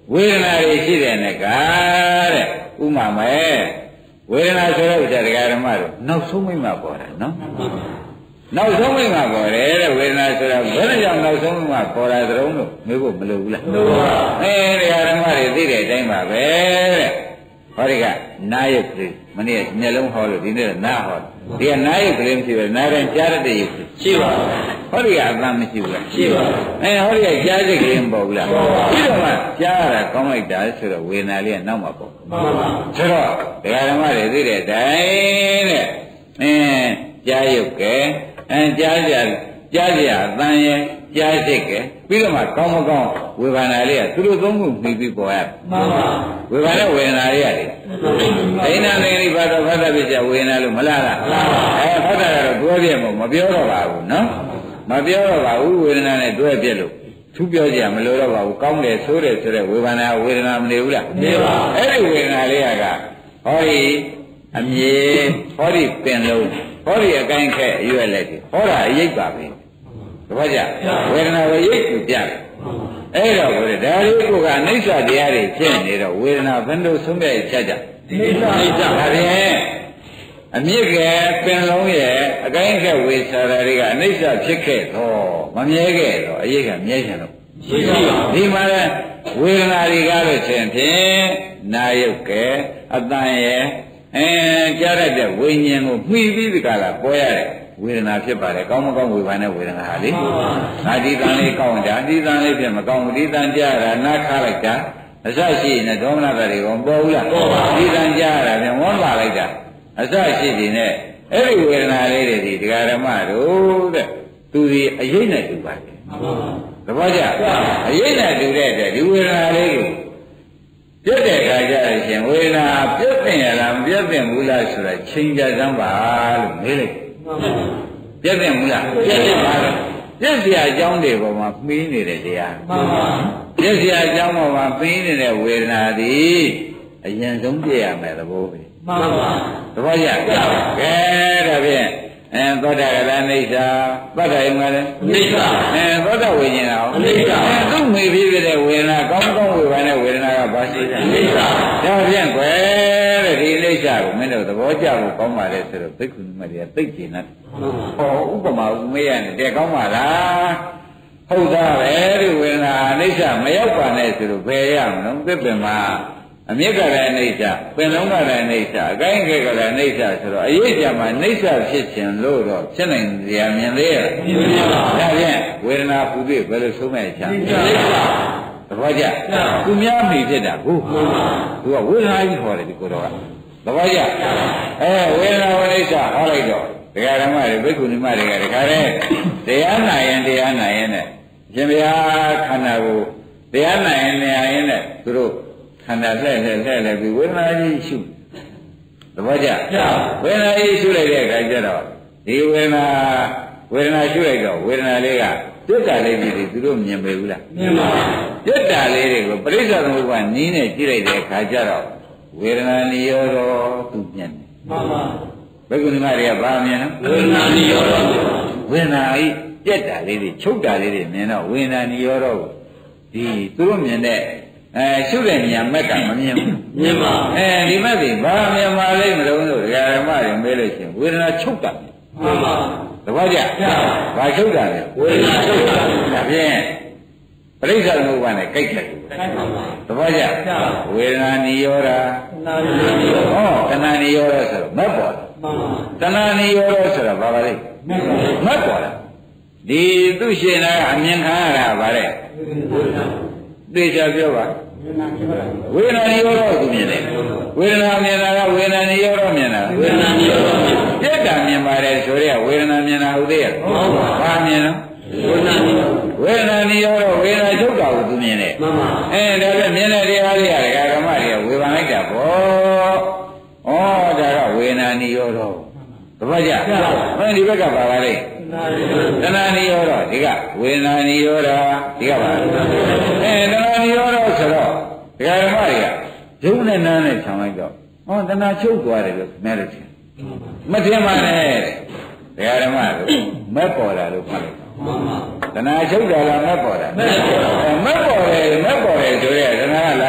ဝေဒနာတွေရှိတဲ့နဲ့ကတဲ့ဥမာမဲ့ဝေဒနာဆိုတော့တရားဓမ္မတို့နောက်ဆုံးမိမပေါ်တာနော်နောက်ဆုံးမိမပေါ်တယ်တဲ့ဝေဒနာဆိုတော့ဘယ်နဲ့ကြောင့်နောက်ဆုံးမိမပေါ်တာသလုံးလို့မေးဖို့မလိုဘူးလားတရားဓမ္မတွေသိတဲ့အတိုင်းပါပဲတဲ့ဟောဒီကနာယုတ်ကလေးမနေ့မျက်လုံးဟောလို့ဒီနေ့နာဟောဒီကနာယုတ်ကလေးမရှိဘူးနားရင်ကြားတဲ့ယုတ်ရှိပါဘူးဟောဒီကအသံမရှိဘူးလားရှိပါဘူးဟောဒီကကြားစိတ်ကလေးမပေါ်ဘူးလားပြီးတော့မှကြားရတာကောင်းလိုက်တာဆိုတော့ဝေဒနာလေးကနောက်မှပေါ်မှန်ပါဆိုတော့တရားဓမ္မတွေသိတဲ့အတိုင်းတဲ့ကြားယုတ်ကဲကြားကြအသံရဲ့ကြားစိတ်ကဲပြီးတော့မှကောင်းမကောင်းဝေဒနာလေးကသူတို့သုံးခုမှီပြီးပေါ်ရမှန်ပါဝေဒနာဝေဒနာလေးရတယ်ဒိဋ္ဌာနေရိဘာတော်ဖတ်တာပြည့်ဝေဒနာလို့မလားလားဖတ်တာကတော့တွဲပြမို့မပြောတော့ပါဘူးနော်မပြောတော့ပါဘူးဝေဒနာနဲ့တွဲပြလို့သူပြောကြမလို့တော့ပါဘူးကောင်းတယ်ဆိုးတယ်ဆိုတဲ့ဝေဒနာမနေဘူးလားနေပါအဲ့ဒီဝေဒနာလေးကဟောဒီအမြေဟောဒီပင်လုံးဟောဒီအကိုင်းခက်အရွက်လက်ကြီးဟောတာအရိပ်ပါပဲတပည့်ကြဝေဒနာကိုရိပ်ကိုပြတယ်အဲ့တော့ဘုရားဒါလေးကိုကအနိစ္စတရားတွေဖြစ်နေတော့ဝေဒနာဘယ်လိုဆုံးဖြတ်ချက်ကြနိစ္စဒါဖြင့်အမြင့်ကပင်လုံးရဲ့အကိုင်းခက်ဝေစာရာတွေကအနိစ္စဖြစ်ခဲ့တော့မမြဲခဲ့တော့အရိပ်ကမြဲချင်တော့ရှိပါဘူးဒီမှာလဲဝေဒနာတွေကားလို့ချင်းဖြင့်နာယုတ်ကဲအတန်ရဲ့ကြားရတဲ့ဝိညာဉ်ကိုမှီပြီးဒီကလာပေါ်ရတယ်ဝေဒနာဖြစ်ပါတယ်ကောင်းမကောင်းဝေဘာနဲ့ဝေဒနာဟာလေငါဒီတန်လေးကောင်းတာဒီတန်လေးဖြစ်မကောင်းဘူးဒီတန်ကြားရတာနားခါလိုက်တာအစရှိနေဒေါမနတာတွေကမပေါ်ဘူးလားဒီတန်ကြားရတာပြန်ဝန်းပါလိုက်တာအစရှိနေနဲ့အဲ့ဒီဝေဒနာလေးတွေဒီတရားဓမ္မတို့တဲ့သူဒီအရေးနဲ့တူပါတယ်သဘောကျအရေးနဲ့တူတဲ့ဒီဝေဒနာလေးကိုပြတ်တဲ့အခါကျရင်ရှင်ဝေဒနာပြတ်တင်ရလားမပြတ်တင်ဘူးလားဆိုတာချိန်ကြစမ်းပါလို့မေးလိုက်ပြတ်တင်ဘူးလားပြတ်တင်ပါလားပြတ်เสียအကြောင်းတွေပေါ်မှာမှီးနေတဲ့တရားမှန်ပါပြတ်เสียအကြောင်းပေါ်မှာမှီးနေတဲ့ဝေဒနာသည်အရင်ဆုံးပြည့်ရမယ်သဘောပဲမှန်ပါသဘောကျကဲဒါဖြင့်သောတာကလည်းအိဋ္ဌာသတ္တယုံကလည်းအိဋ္ဌာသောတာဝိညာဉ်အောင်အိဋ္ဌာသူ့မိပြီးတဲ့ဝေဒနာကောင်းကောင်းဝေဘာနဲ့ဝေဒနာကဘာရှိတယ်အိဋ္ဌာဒါဖြင့်ကွယ်တဲ့ဒီအိဋ္ဌာကိုမင်းတို့သဘောကျဖို့ကောင်းပါလေဆိုတော့ဘိက္ခုနီမတွေကသိကျင်တယ်ဟောဥပမာဥမေးရတယ်တဲ့ကောင်းပါလားဟုတ်သားပဲဒီဝေဒနာအိဋ္ဌာမရောက်ပါနဲ့ဆိုတော့ဘယ်ရမလို့သစ်ပင်မှာအမြင့်ကလည်းအိဋ္ဌာပင်လုံးကလည်းအိဋ္ဌာအကိုင်းကလည်းအိဋ္ဌာဆိုတော့အရေးကြမှာအိဋ္ဌာဖြစ်ခြင်းလို့တော့ဖြစ်နိုင်ကြရမြင်သေးရဲ့ဒါဖြင့်ဝေဒနာပူပြီးဘယ်လိုဆုံးမဲ့ချမ်းသဘောကျသူများမိဖြစ်တာကိုသူကဝေဒနာကြီးခေါ်တယ်ဒီကိုတော့ကသဘောကျဝေဒနာဝိဋ္ဌာဟောလိုက်တော့ဒကာဓမ္မတွေဘိက္ခုနီမတွေကဒကာတဲ့တရားနာရင်နဲ့ရှင်ဘုရားခန္ဓာကိုတရားနာရင်နဲ့သူတို့ခန္ဓာလှဲ့ပြီးဝေဒနာကြီးရှုသဘောကျဝေဒနာကြီးရှုလိုက်တဲ့အခါကျတော့ဒီဝေဒနာရှုလိုက်တော့ဝေဒနာလေးကပြတ်တာလေးတွေသူတို့မြင်ပေဘူးလားမြင်ပါဘူးပြတ်တာလေးတွေကိုပရိစ္ဆေသမုပ္ပါနီးနဲ့ကြည့်လိုက်တဲ့အခါကျတော့ဝေဒနာနိရောဓသူမြင်တယ်မှန်ပါဘယ်ကုဏီမတွေကဘာမြင်လဲဝေဒနာနိရောဓဝေဒနာကြီးပြတ်တာလေးတွေချုပ်တာလေးတွေမြင်တော့ဝေဒနာနိရောဓကိုဒီသူတို့မြင်တဲ့ရှုတဲ့ဉာဏ်မက်ကမမြင်ဘူးမြင်ပါဒီမက်တွေဘာမြင်ပါလိမ့်မလို့လို့ဓမ္မတွေမေးလို့ရှိရင်ဝေဒနာချုပ်တာမှန်ပါသဘောကျဘာချုပ်တာလဲဝေဒနာချုပ်တာဒါဖြင့်ပရိစ္ဆေသမုပ္ပါနဲ့ကြိုက်တယ်သဘောကျဝေဒနာနိရောဓတဏှာနိရောဓဆိုတော့မက်ပေါ်တဏှာနိရောဓဆိုတော့ဘာပါလဲမက်ပေါ်လားဒီသူရှင်နာကအမြင်ခံရတာဗါတဲ့သိချပြောပါဝေဒနာနိရောဓကိုမြင်တယ်ဝေဒနာမြင်တာကဝေဒနာနိရောဓမြင်တာဝေဒနာနိရောဓပြတ်တာမြင်ပါတယ်ဆိုရဲဝေဒနာမြင်တာဟုတ်သေးရဲ့ဘာမြင်တော့ဝေဒနာနိရောဓဝေဒနာချုပ်တာကိုသူမြင်တယ်မှန်ပါဒါပဲမြင်တဲ့တရားလေးကဓမ္မတွေကဝေဖန်လိုက်တာပေါ့ဩဒါကဝေဒနာနိရောဓသဘောကျဒီဘက်ကပါပါလေတဏှာနိရောဓဒီကဝေဒနာနိရောဓဒီကပါတဏှာနိရောဓဆိုတော့ဒကာဓမ္မတွေကယုံနဲ့နားနဲ့ခြံလိုက်တော့တဏှာချုပ်သွားတယ်လို့မဲလို့ထင်မထင်ပါနဲ့ဒကာဓမ္မတို့မက်ပေါ်လာလို့ဖတ်လိုက်တဏှာချုပ်တာလားမက်ပေါ်တာမက်ပေါ်တယ်ဆိုရဲတဏှာကလာ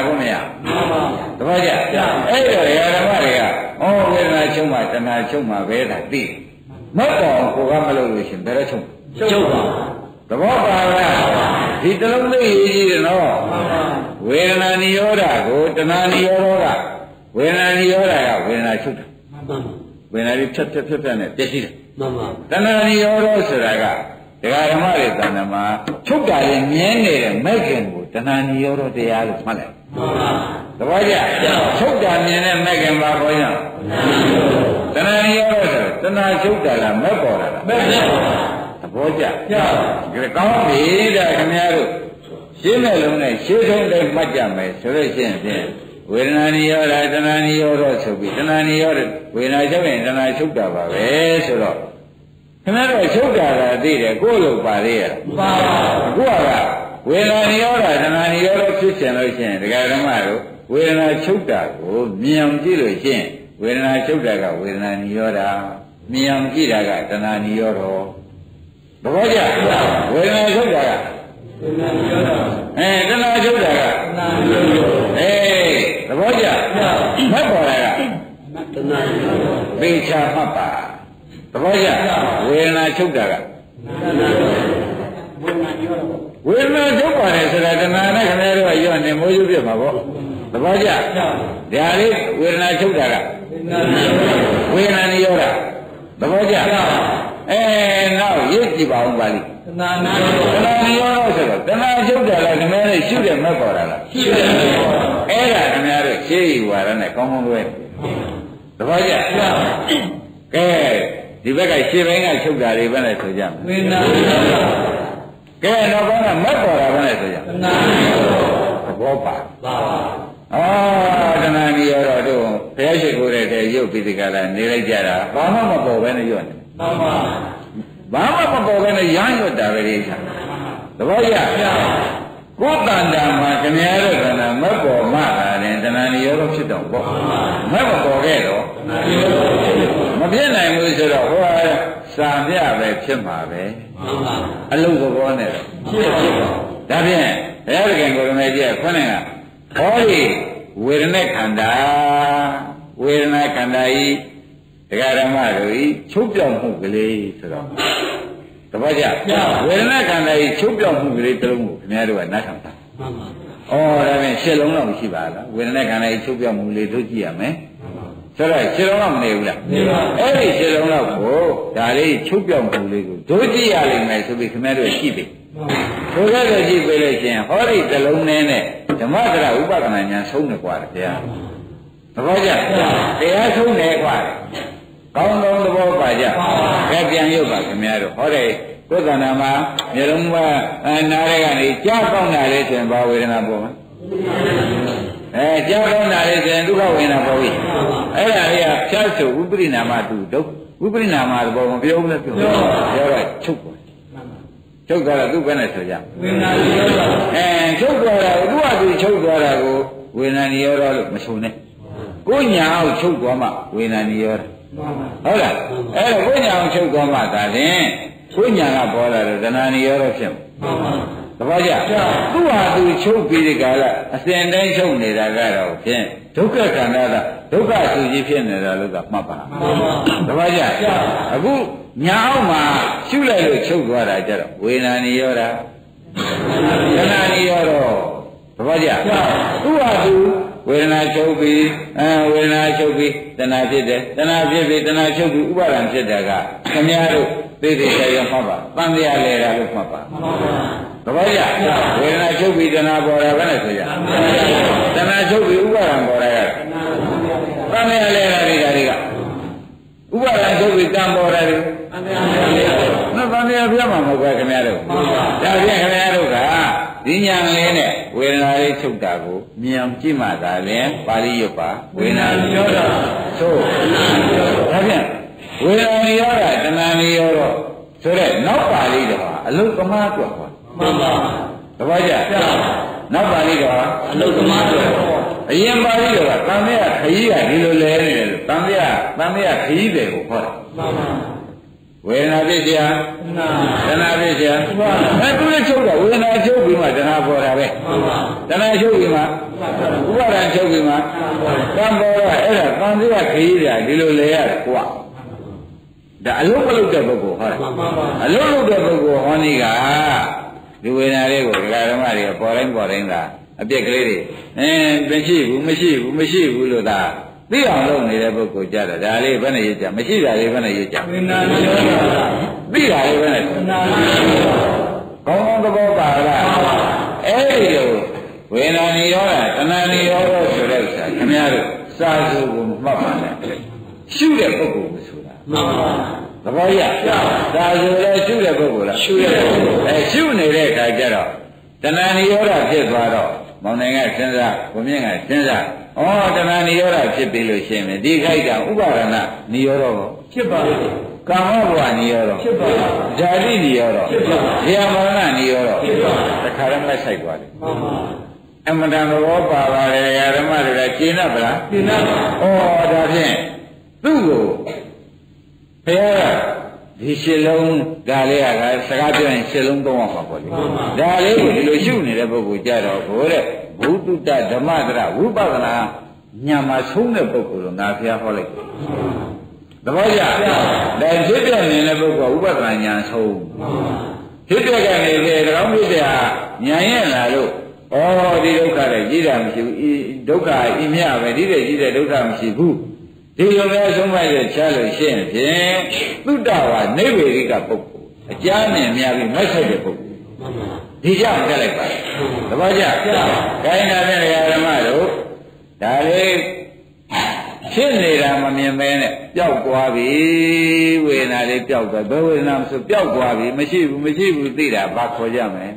ချုပ်မှာပဲတာသိမက်ပေါ်ကိုကမလုပ်လို့ရှင်ဘယ်တော့ချုပ်ပါသဘောပါလားဒီတလုံးလေးရေးကြည့်တယ်နော်ဝေဒနာနိရောဓကိုတဏှာနိရောဓကဝေဒနာနိရောဓကဝေဒနာချုပ်တယ်ဝေဒနာတွေဖြတ်နဲ့ပြည့်စည်တယ်မှန်ပါတဏှာနိရောဓဆိုတာကဒကာဓမ္မတွေတဏ္ဍမှာချုပ်တာလည်းမြဲနေတဲ့မဲ့ခင်ကိုတဏှာနိရောဓတရားလို့မှတ်လိုက်မှန်ပါသဘောကျချုပ်တာမြင်တဲ့မဲ့ခင်ပါခေါ်ရတဏှာနိရောဓဆိုတဏှာချုပ်တာလားမဲ့ပေါ်တာလားမဲ့ပေါ်တာသဘောကျကောင်းပြီဒါခင်ဗျားတို့ရှင်းမဲ့လုံးနဲ့ရှင်းဆုံးတိုင်းမှတ်ကြမယ်ဆိုလို့ရှိရင်ဖြင့်ဝေဒနာနိရောဓတဏှာနိရောဓဆိုပြီးတဏှာနိရောဓဝေဒနာချုပ်ရင်တဏှာချုပ်တာပါပဲဆိုတော့ခင်ဗျားတို့ချုပ်တာကသိတယ်ကိုယ်လိုပါသေးရဲ့ပါအခုကဝေဒနာနိရောဓတဏှာနိရောဓဖြစ်ချင်လို့ရှိရင်ဒကာဓမ္မတို့ဝေဒနာချုပ်တာကိုမြင်အောင်ကြည့်လို့ရှိရင်ဝေဒနာချုပ်တာကဝေဒနာနိရောဓမြင်အောင်ကြည့်တာကတဏှာနိရောဓသဘောကျဝေဒနာချုပ်တာကဝေဒနာနိရောဓတဏှာချုပ်တာကတဏှာနိရောဓသဘောကျမက်ပေါ်တာကတဏှာနိရောဓပေချာမှတ်ပါသဘောကျဝေဒနာချုပ်တာကဝေဒနာချုပ်ပါတယ်ဆိုတာတဏှာနဲ့ခင်ဗျားတို့ကရော့နေမိုးရွပြမှာပေါ့သဘောကျဒါလေးဝေဒနာချုပ်တာကဝေဒနာနိရောဓသဘောကျနောက်ရစ်ကြည့်ပါဦးပါလိတဏှာနိရောဓဆိုတော့တဏှာချုပ်တာလားခင်ဗျားတို့ရှုတယ်မက်ပေါ်တာလားရှုတယ်အဲ့ဒါခင်ဗျားတို့ရှေးဤဝါဒနဲ့ကောင်းကောင်းလွဲသဘောကျကဲဒီဘက်ကရှေးဘင်းကချုပ်တာတွေပဲနဲ့ဆိုကြမယ်ဝေဒနာနိရောဓကဲတော့ဘာကမက်ပေါ်တာပဲနဲ့ဆိုကြတဏှာနိရောဓသဘောပါတဏှာနိရောဓတို့ဘုရားရှိခိုးတဲ့ရုပ်ပိဋကလာနေလိုက်ကြတာဘာမှမပေါ်ပဲနဲ့ရွတ်နေဘာမှမပေါ်ပဲနဲ့ရမ်းရွတ်တာပဲဒီချာသဘောကျကိုယ်တန်တာမှာခင်ဗျားတို့ကလည်းမပေါ်မှလာတယ်တဏှာနိရောဓဖြစ်တော့ပေါ့မပေါ်ခဲ့တော့မဖြစ်နိုင်ဘူးဆိုတော့ဟောစာပြပဲဖြစ်မှာပဲအလုံးသဘောနဲ့ဖြစ်ဒါဖြင့်ဘုရားသခင်ကိုရမေကြီးကခေါင်းကဟောဒီဝေဒနာခန္ဓာဝေဒနာခန္ဓာဤဒကာဓမ္မတို့ဤချုပ်ပြောင်းမှုကလေးဆိုတော့တပည့်ကြဝေဒနာခန္ဓာဤချုပ်ပြောင်းမှုကလေးတစ်လုံးကိုခင်ဗျားတို့ကနားထောင်တာမှန်ပါဒါဖြင့်ရှစ်လုံးတော့မရှိပါလားဝေဒနာခန္ဓာဤချုပ်ပြောင်းမှုလေးတို့ကြည့်ရမယ်ဆိုတော့ရှစ်လုံးတော့မနေဘူးလားနေပါအဲ့ဒီရှစ်လုံးတော့ကိုဒါလေးချုပ်ပြောင်းမှုလေးကိုတို့ကြည့်ရလိမ့်မယ်ဆိုပြီးခင်ဗျားတို့ရှိပြီဆိုကြတဲ့ကြည့်ပေးလို့ရှင်ဟောဒီတစ်လုံးနဲ့ဓမ္မတရဥပဒနာညာဆုံးနေกว่าဗျာသဘောကျတရားဆုံးနေกว่าကောင်းကောင်းသဘောပါကြကဲပြန်ရုပ်ပါခင်ဗျားတို့ဟောတဲ့ကိုယ်သဏ္ဍာန်မှာမျိုးလုံးကနားရဲကနေကြားကောင်းတာလေးဆိုရင်ဘာဝေဒနာပေါ်မှာကြားကောင်းတာလေးဆိုရင်ဒုက္ခဝေဒနာပေါ်ပြီအဲ့ဒါလေးကဖြတ်ဆိုဝိပရိနာမတုဒုက္ခဝိပရိနာမဘောမပြောဘူးလားပြောတော့ချုပ်ပါချုပ်သွားတာသူ့ဘယ်နဲ့ဆိုကြဝေဒနာနိရောဓချုပ်သွားတာသူ့ဟာသူချုပ်သွားတာကိုဝေဒနာနိရောဓလို့မဆိုနဲ့ကိုညာအောင်ချုပ်သွားမှဝေဒနာနိရောဓဟုတ်လားအဲ့တော့ကိုညာအောင်ချုပ်သွားမှသာရင်ကိုညာကပေါ်လာတော့တဏှာနိရောဓဖြစ်မှာသဘောကျသူ့ဟာသူချုပ်ပြီးဒီကလာအစဉ်တိုင်းချုပ်နေတာကတော့ဖြင့်ဒုက္ခခန္ဓာကဒုက္ခသူကြီးဖြစ်နေတာလို့ကမှတ်ပါသဘောကျအခုညာအောင်မှာရှုလိုက်လို့ချုပ်သွားတာကြတော့ဝေဒနာနိရောဓတဏှာနိရောဓသဘောကျသူ့ဟာသူဝေဒနာချုပ်ပြီးဝေဒနာချုပ်ပြီးတဏှာဖြစ်တယ်တဏှာဖြစ်ပြီးတဏှာချုပ်ပြီးဥပါဒံဖြစ်တာကခင်ဗျားတို့သိသိချာချာမှတ်ပါတန်တရားလဲတာလို့မှတ်ပါသဘောကျဝေဒနာချုပ်ပြီးတဏှာပေါ်တာပဲနဲ့ဆိုကြတဏှာချုပ်ပြီးဥပါဒံပေါ်တာကတန်တရားလဲတာတွေကဥပါဒံချုပ်ပြီးတန်ပေါ်တာတွေနော်တန်တရားပြမှာမဟုတ်ပါခင်ဗျားတို့ဒါဖြင့်ခင်ဗျားတို့ကဒီညာလေးနဲ့ဝေဒနာလေးချုပ်တာကိုမြင်အောင်ကြည့်မှသာလေပါဠိရွတ်ပါဝေဒနာပြောတာသို့ဒါဖြင့်ဝေဒနာရောဓတဏှာရောဓဆိုတဲ့နောက်ပါဠိတော်အလုသမားတွက်ပါမှန်ပါတပည့်ကြနောက်ပါဠိတော်အလုသမားတွက်အရင်ပါဠိတော်ကသံဃာခရီးကဒီလိုလဲနေတယ်သံဃာခရီးတယ်ကိုဟောတာမှန်ပါဝေဒနာဖြစ်เสียတဏှာဖြစ်เสียသူလည်းချုပ်တာဝေဒနာချုပ်ပြီးမှတဏှာပေါ်တာပဲတဏှာချုပ်ပြီးမှဥပါဒံချုပ်ပြီးမှကံပေါ်တာအဲ့ဒါသံဃာခရီးတာဒီလိုလဲရတယ်ကွာဒါအလုံးမလုံးတဲ့ပုဂ္ဂိုလ်ဟုတ်လားအလုံးလုံးတဲ့ပုဂ္ဂိုလ်ဟောနည်းကဒီဝေဒနာလေးကိုဒကာဓမ္မတွေကပေါ်တိုင်းသာအပြက်ကလေးတွေမရှိဘူးလို့သာသိအောင်လုပ်နေတဲ့ပုဂ္ဂိုလ်ကြတာဒါလေးဘယ်နဲ့ရကြမရှိတာလေးဘယ်နဲ့ရကြဝေဒနာလေးသိတာလေးဘယ်နဲ့ကောင်းသဘောပါလားအဲ့ဒီလိုဝေဒနာနိရောဓတဏှာနိရောဓဆိုတဲ့ဥစ္စာခင်ဗျားတို့စာစုကိုမှတ်ပါနဲ့ရှုတဲ့ပုဂ္ဂိုလ်ကိုဆိုတာမှန်ပါသဘောရစာစုလည်းရှုတဲ့ပုဂ္ဂိုလ်လားရှုတဲ့ပုဂ္ဂိုလ်ရှုနေတဲ့အခါကျတော့တဏှာနိရောဓဖြစ်သွားတော့မောင်နိုင်ကစဉ်းစားကိုမြင့်ကစဉ်းစားဩတဏှာနိရောဓဖြစ်ပြီလို့ရှိရင်ဒီခိုက်ကဥပါဒနာနိရောဓကိုဖြစ်ပါဘူးကာမဘဝနိရောဓဖြစ်ပါဘူးဇာတိနိရောဓဖြစ်ပါဘူးဇေယမရဏနိရောဓဖြစ်ပါဘူးတခါတည်းမဆိုင်သွားတယ်မှန်ပါအမှန်တန်သဘောပါပါတယ်ဓမ္မတွေကကျင့်တတ်ဗလားကျင့်တတ်ပါဩဒါဖြင့်သူ့ကိုဘုရားဒီရှင်းလုံးဒါလေးကစကားပြောရင်ရှင်းလုံးသုံးအောင်ပါပေါ့လေဒါလေးကိုဒီလိုရှုနေတဲ့ပုဂ္ဂိုလ်ကြတော့ဘိုးတဲ့ဘုသူတ္တဓမ္မတရဝိပဿနာဉာဏ်မှာဆုံးတဲ့ပုဂ္ဂိုလ်ကိုငါဖျားဟောလိုက်သဘောကျဒါဖြစ်ပြနေတဲ့ပုဂ္ဂိုလ်ဝိပဿနာဉာဏ်ဆုံးဖြစ်ပြကနေလေတကောင်းဖြစ်တဲ့ဉာဏ်ရဲ့လာလို့ဩဒီဒုက္ခတွေကြီးတာမရှိဘူးဒုက္ခအမြပဲဒီတဲ့ကြီးတဲ့ဒုက္ခမရှိဘူးဒီလိုပဲဆုံးမရချလို့ရှိရင်ဖြင့်သုတ္တဝါနိဗ္ဗေရိကပုဂ္ဂိုလ်အကြမ်းမြင်များပြီးမက်ဆိုင်တဲ့ပုဂ္ဂိုလ်ဒီကြောင့်တက်လိုက်ပါသဘောကျခိုင်းတာနဲ့ဓမ္မတို့ဒါလေးဖြစ်နေတာမမြင်မဲနဲ့ပျောက်သွားပြီဝေဒနာလေးပျောက်သွားဘယ်ဝေဒနာမဆိုပျောက်သွားပြီမရှိဘူးသိတာဘာခေါ်ကြမလဲ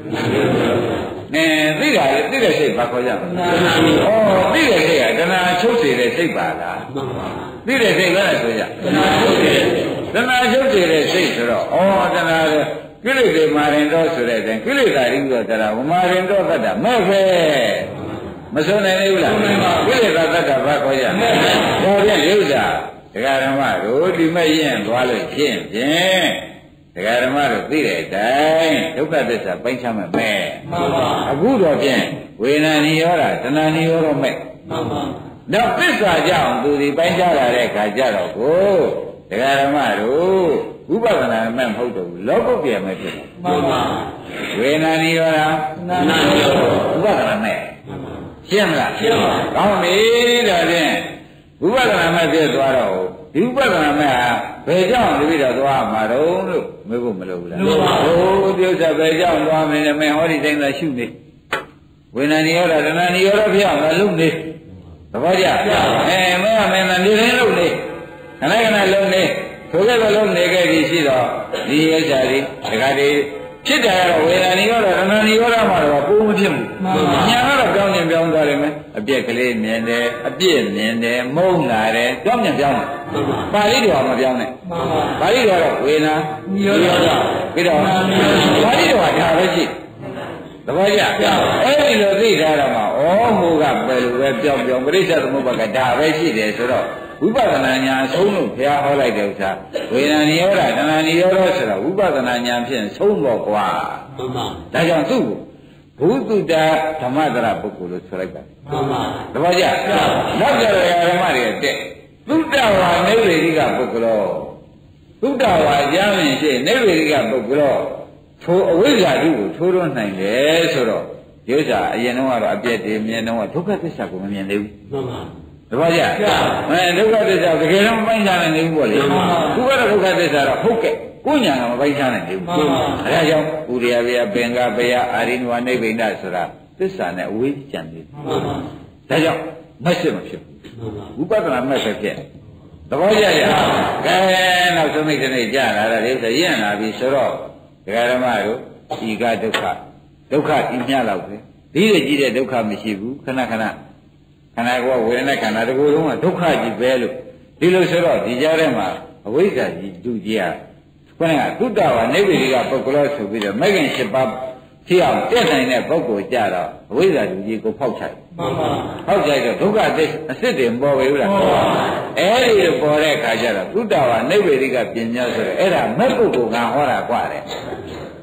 သိတာလေသိတဲ့စိတ်ဘာခေါ်ကြမလဲသိတဲ့စိတ်ကတဏှာချုပ်စေတဲ့စိတ်ပါလားသိတဲ့စိတ်ကလည်းဆိုကြတဏှာချုပ်စေတဲ့စိတ်ဆိုတော့တဏှာကိလေသာမာရင်တော့ဆိုတဲ့အတိုင်းကိလေသာရိသောတရားဝမာရင်တော့တတ်တာမဲ့ပဲမဆုံးနိုင်ဘူးလားကိလေသာတတ်တာဘာခေါ်ကြလဲဒါဖြင့်ဥစ္စာဒကာဓမ္မတို့ဒီမဲ့ရင်သွားလို့ဖြင့်ဒကာဓမ္မတို့သိတဲ့အတိုင်းဒုက္ခသစ္စာပိုင်းခြားမဲ့ပဲမှန်ပါအခုတော့ဖြင့်ဝေဒနာနိရောဓတဏှာနိရောဓမဲ့မှန်ပါတော့သစ္စာကြောင့်သူဒီပိုင်းခြားလာတဲ့ခါကြတော့ကိုဒကာဓမ္မတို့ဝိပဿနာမဲ့မဟုတ်တော့ဘူးလောကုတ္တရာမဲ့ဖြစ်တယ်မှန်ပါဝေဒနာနိရောဓတဏှာနိရောဓဝိပဿနာမဲ့ရှင်းမလားရှင်းပါကောင်းပြီဒါဖြင့်ဝိပဿနာမဲ့ဖြစ်သွားတော့ဒီဝိပဿနာမဲ့ဟာဘယ်ကြောင့်တပည့်တော်သွားမှာတော့လို့မေးဖို့မလိုဘူးလားဟိုဒီဥစ္စာဘယ်ကြောင့်သွားမလဲမင်းဟောဒီတိုင်းသာရှုနေဝေဒနာနိရောဓတဏှာနိရောဓဖြစ်အောင်လုပ်နေသဘောကျမင်းကမင်းသာနေတိုင်းလုပ်နေခဏခဏလုပ်နေဆိုကြတော့လုပ်နေခဲ့ပြီရှိတော့ဒီဥစ္စာဒီဒကာတွေဖြစ်တယ်ကတော့ဝေဒနာနိရောဓတဏှာနိရောဓမှာတော့ပိုးမဖြစ်ဘူးညာကတော့ပြောင်းသွားတယ်မယ်အပြက်ကလေးမြင်တယ်အပြစ်မြင်တယ်မုန်းလာတယ်ပြောင်းတယ်ပါဠိတော်မပြောင်းနဲ့ပါဠိတော်တော့ဝေဒနာနိရောဓပြီးတော့ပါဠိတော်ကဒါပဲရှိသဘောကျအဲ့ဒီလိုသိထားတာမှာဟိုကပဲလို့ပဲပြောင်းပရိစ္ဆေသမုပ္ပါကဒါပဲရှိတယ်ဆိုတော့ဝိပဿနာဉာဏ်ဆုံးလို့ဘုရားဟောလိုက်တဲ့ဥစ္စာဝေဒနာနိရောဓတဏှာနိရောဓဆိုတာဝိပဿနာဉာဏ်ဖြင့်ဆုံးတော့ကွာမှန်ပါဒါကြောင့်သူ့ဘုသူတ္တဓမ္မတရပုဂ္ဂိုလ်လို့ဆိုလိုက်ပါမှန်ပါသဘောကျနောက်ကြရဓမ္မတွေတက်သုတ္တဝါနိဗ္ဗေရိကပုဂ္ဂလောသုတ္တဝါကြားမြင်ရှိနိဗ္ဗေရိကပုဂ္ဂလောထိုအဝိဇ္ဇာတုကိုထိုးထွန်းနိုင်တယ်ဆိုတော့ဒီဥစ္စာအရင်တော့ကတော့အပြည့်တည်းမြင်တော့ဒုက္ခသစ္စာကိုမမြင်သေးဘူးမှန်ပါတပည့်ကြဒုက္ခသစ္စာတကယ်တော့မပိုင်းခြားနိုင်ဘူးပေါ့လေခုကတော့ဒုက္ခသစ္စာတော့ဟုတ်ကဲ့ကိုညာကမပိုင်းခြားနိုင်ဘူးအဲဒါကြောင့်ဥရိယဗျာပင်္ဂဗျာအာရိနဝနိဗ္ဗိန္ဒဆိုတာသစ္စာနဲ့အဝေးကြံနေတယ်ဒါကြောင့်မက်စစ်မဖြစ်ဘူးဝိပဿနာမက်ဆက်ဖြစ်သဘောကျရကဲနောက်ဆုံးမိတ်ကနေကြာလာတာဒီဥစ္စာရင့်လာပြီဆိုတော့ဒကာဓမ္မတို့ဤကဒုက္ခဤမြလောက်ပဲဒီလိုကြီးတဲ့ဒုက္ခမရှိဘူးခဏခန္ဓာကိုဝေဒနာခန္ဓာတကူလုံးကဒုက္ခကြီးပဲလို့ဒီလိုဆိုတော့ဒီကြားထဲမှာအဝိဇ္ဇာကြီးဒုကြီးอ่ะခေါင်းကသုတ္တဝါနိဗ္ဗေရိကပုဂ္ဂလောဆိုပြီးတော့မဂ္ဂင်7ပါးဖြစ်အောင်တက်နိုင်တဲ့ပုဂ္ဂိုလ်ကြတော့အဝိဇ္ဇာဒုကြီးကိုဖောက်ချိုက်မှန်ပါဖောက်ချိုက်တော့ဒုက္ခအစစ်တွေပေါ်ပြီလားပေါ်ပါအဲ့ဒီလိုပေါ်တဲ့အခါကျတော့သုတ္တဝါနိဗ္ဗေရိကပညာဆိုတော့အဲ့ဒါမဲ့ပုဂ္ဂိုလ်ကဟောတာกว่าတယ်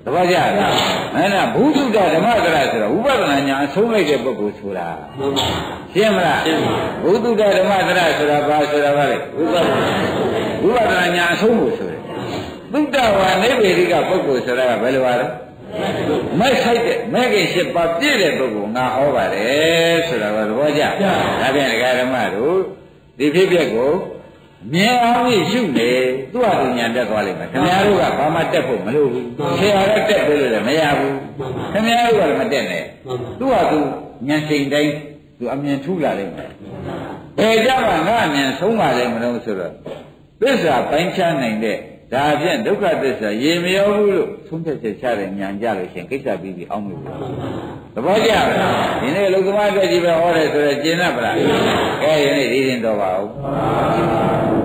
သဘောကျလားအဲ့ဒါဘုဒ္ဓဓမ္မသရဆိုတော့ဥပဒနာညာအဆုံးလိုက်တဲ့ပုဂ္ဂိုလ်ဆိုတာရှင်းမလားဘုဒ္ဓဓမ္မသရဆိုတာဘာဆိုတာပါလဲဥပဒနာညာအဆုံးဖို့ဆိုတယ်သုတ္တဝါနိဗ္ဗေဒိကပုဂ္ဂိုလ်ဆိုတာကဘယ်လိုပါလဲမိုက်ဆိုင်တဲ့မဲခင်၈ပါးပြည့်တဲ့ပုဂ္ဂိုလ်ငါဟောပါတယ်ဆိုတာကသဘောကျဒါပြန်ဒကာဓမ္မတို့ဒီဖြစ်ပျက်ကိုမြင်အောင်ရှုနေသူ့ဟာသူညာတက်သွားလိမ့်မယ်ခင်ဗျားတို့ကဘာမှတက်ဖို့မလိုဘူးဆရာကတက်ပေးလို့လည်းမရဘူးခင်ဗျားတို့ကလည်းမတက်နဲ့သူ့ဟာသူညာချိန်တိုင်းသူအမြင်ထူလာလိမ့်မယ်ဘယ်ကြမှာငါအမြင်ဆုံးပါလိမ့်မလို့ဆိုတော့သစ္စာပိုင်းခြားနိုင်တဲ့ဒါဖြင့်ဒုက္ခသစ္စာရေမရောဘူးလို့သုံးဖြတ်ချက်ချတဲ့ဉာဏ်ကြလို့ရှင်ကိစ္စပြီးပြီးအောင်လို့သဘောကျလားဒီနေ့လူသမားအတွက်ကြီးပဲဟောတယ်ဆိုတော့ကျင့်တတ်ပါလားကဲဒီနေ့ဒီရင်တော်ပါဦး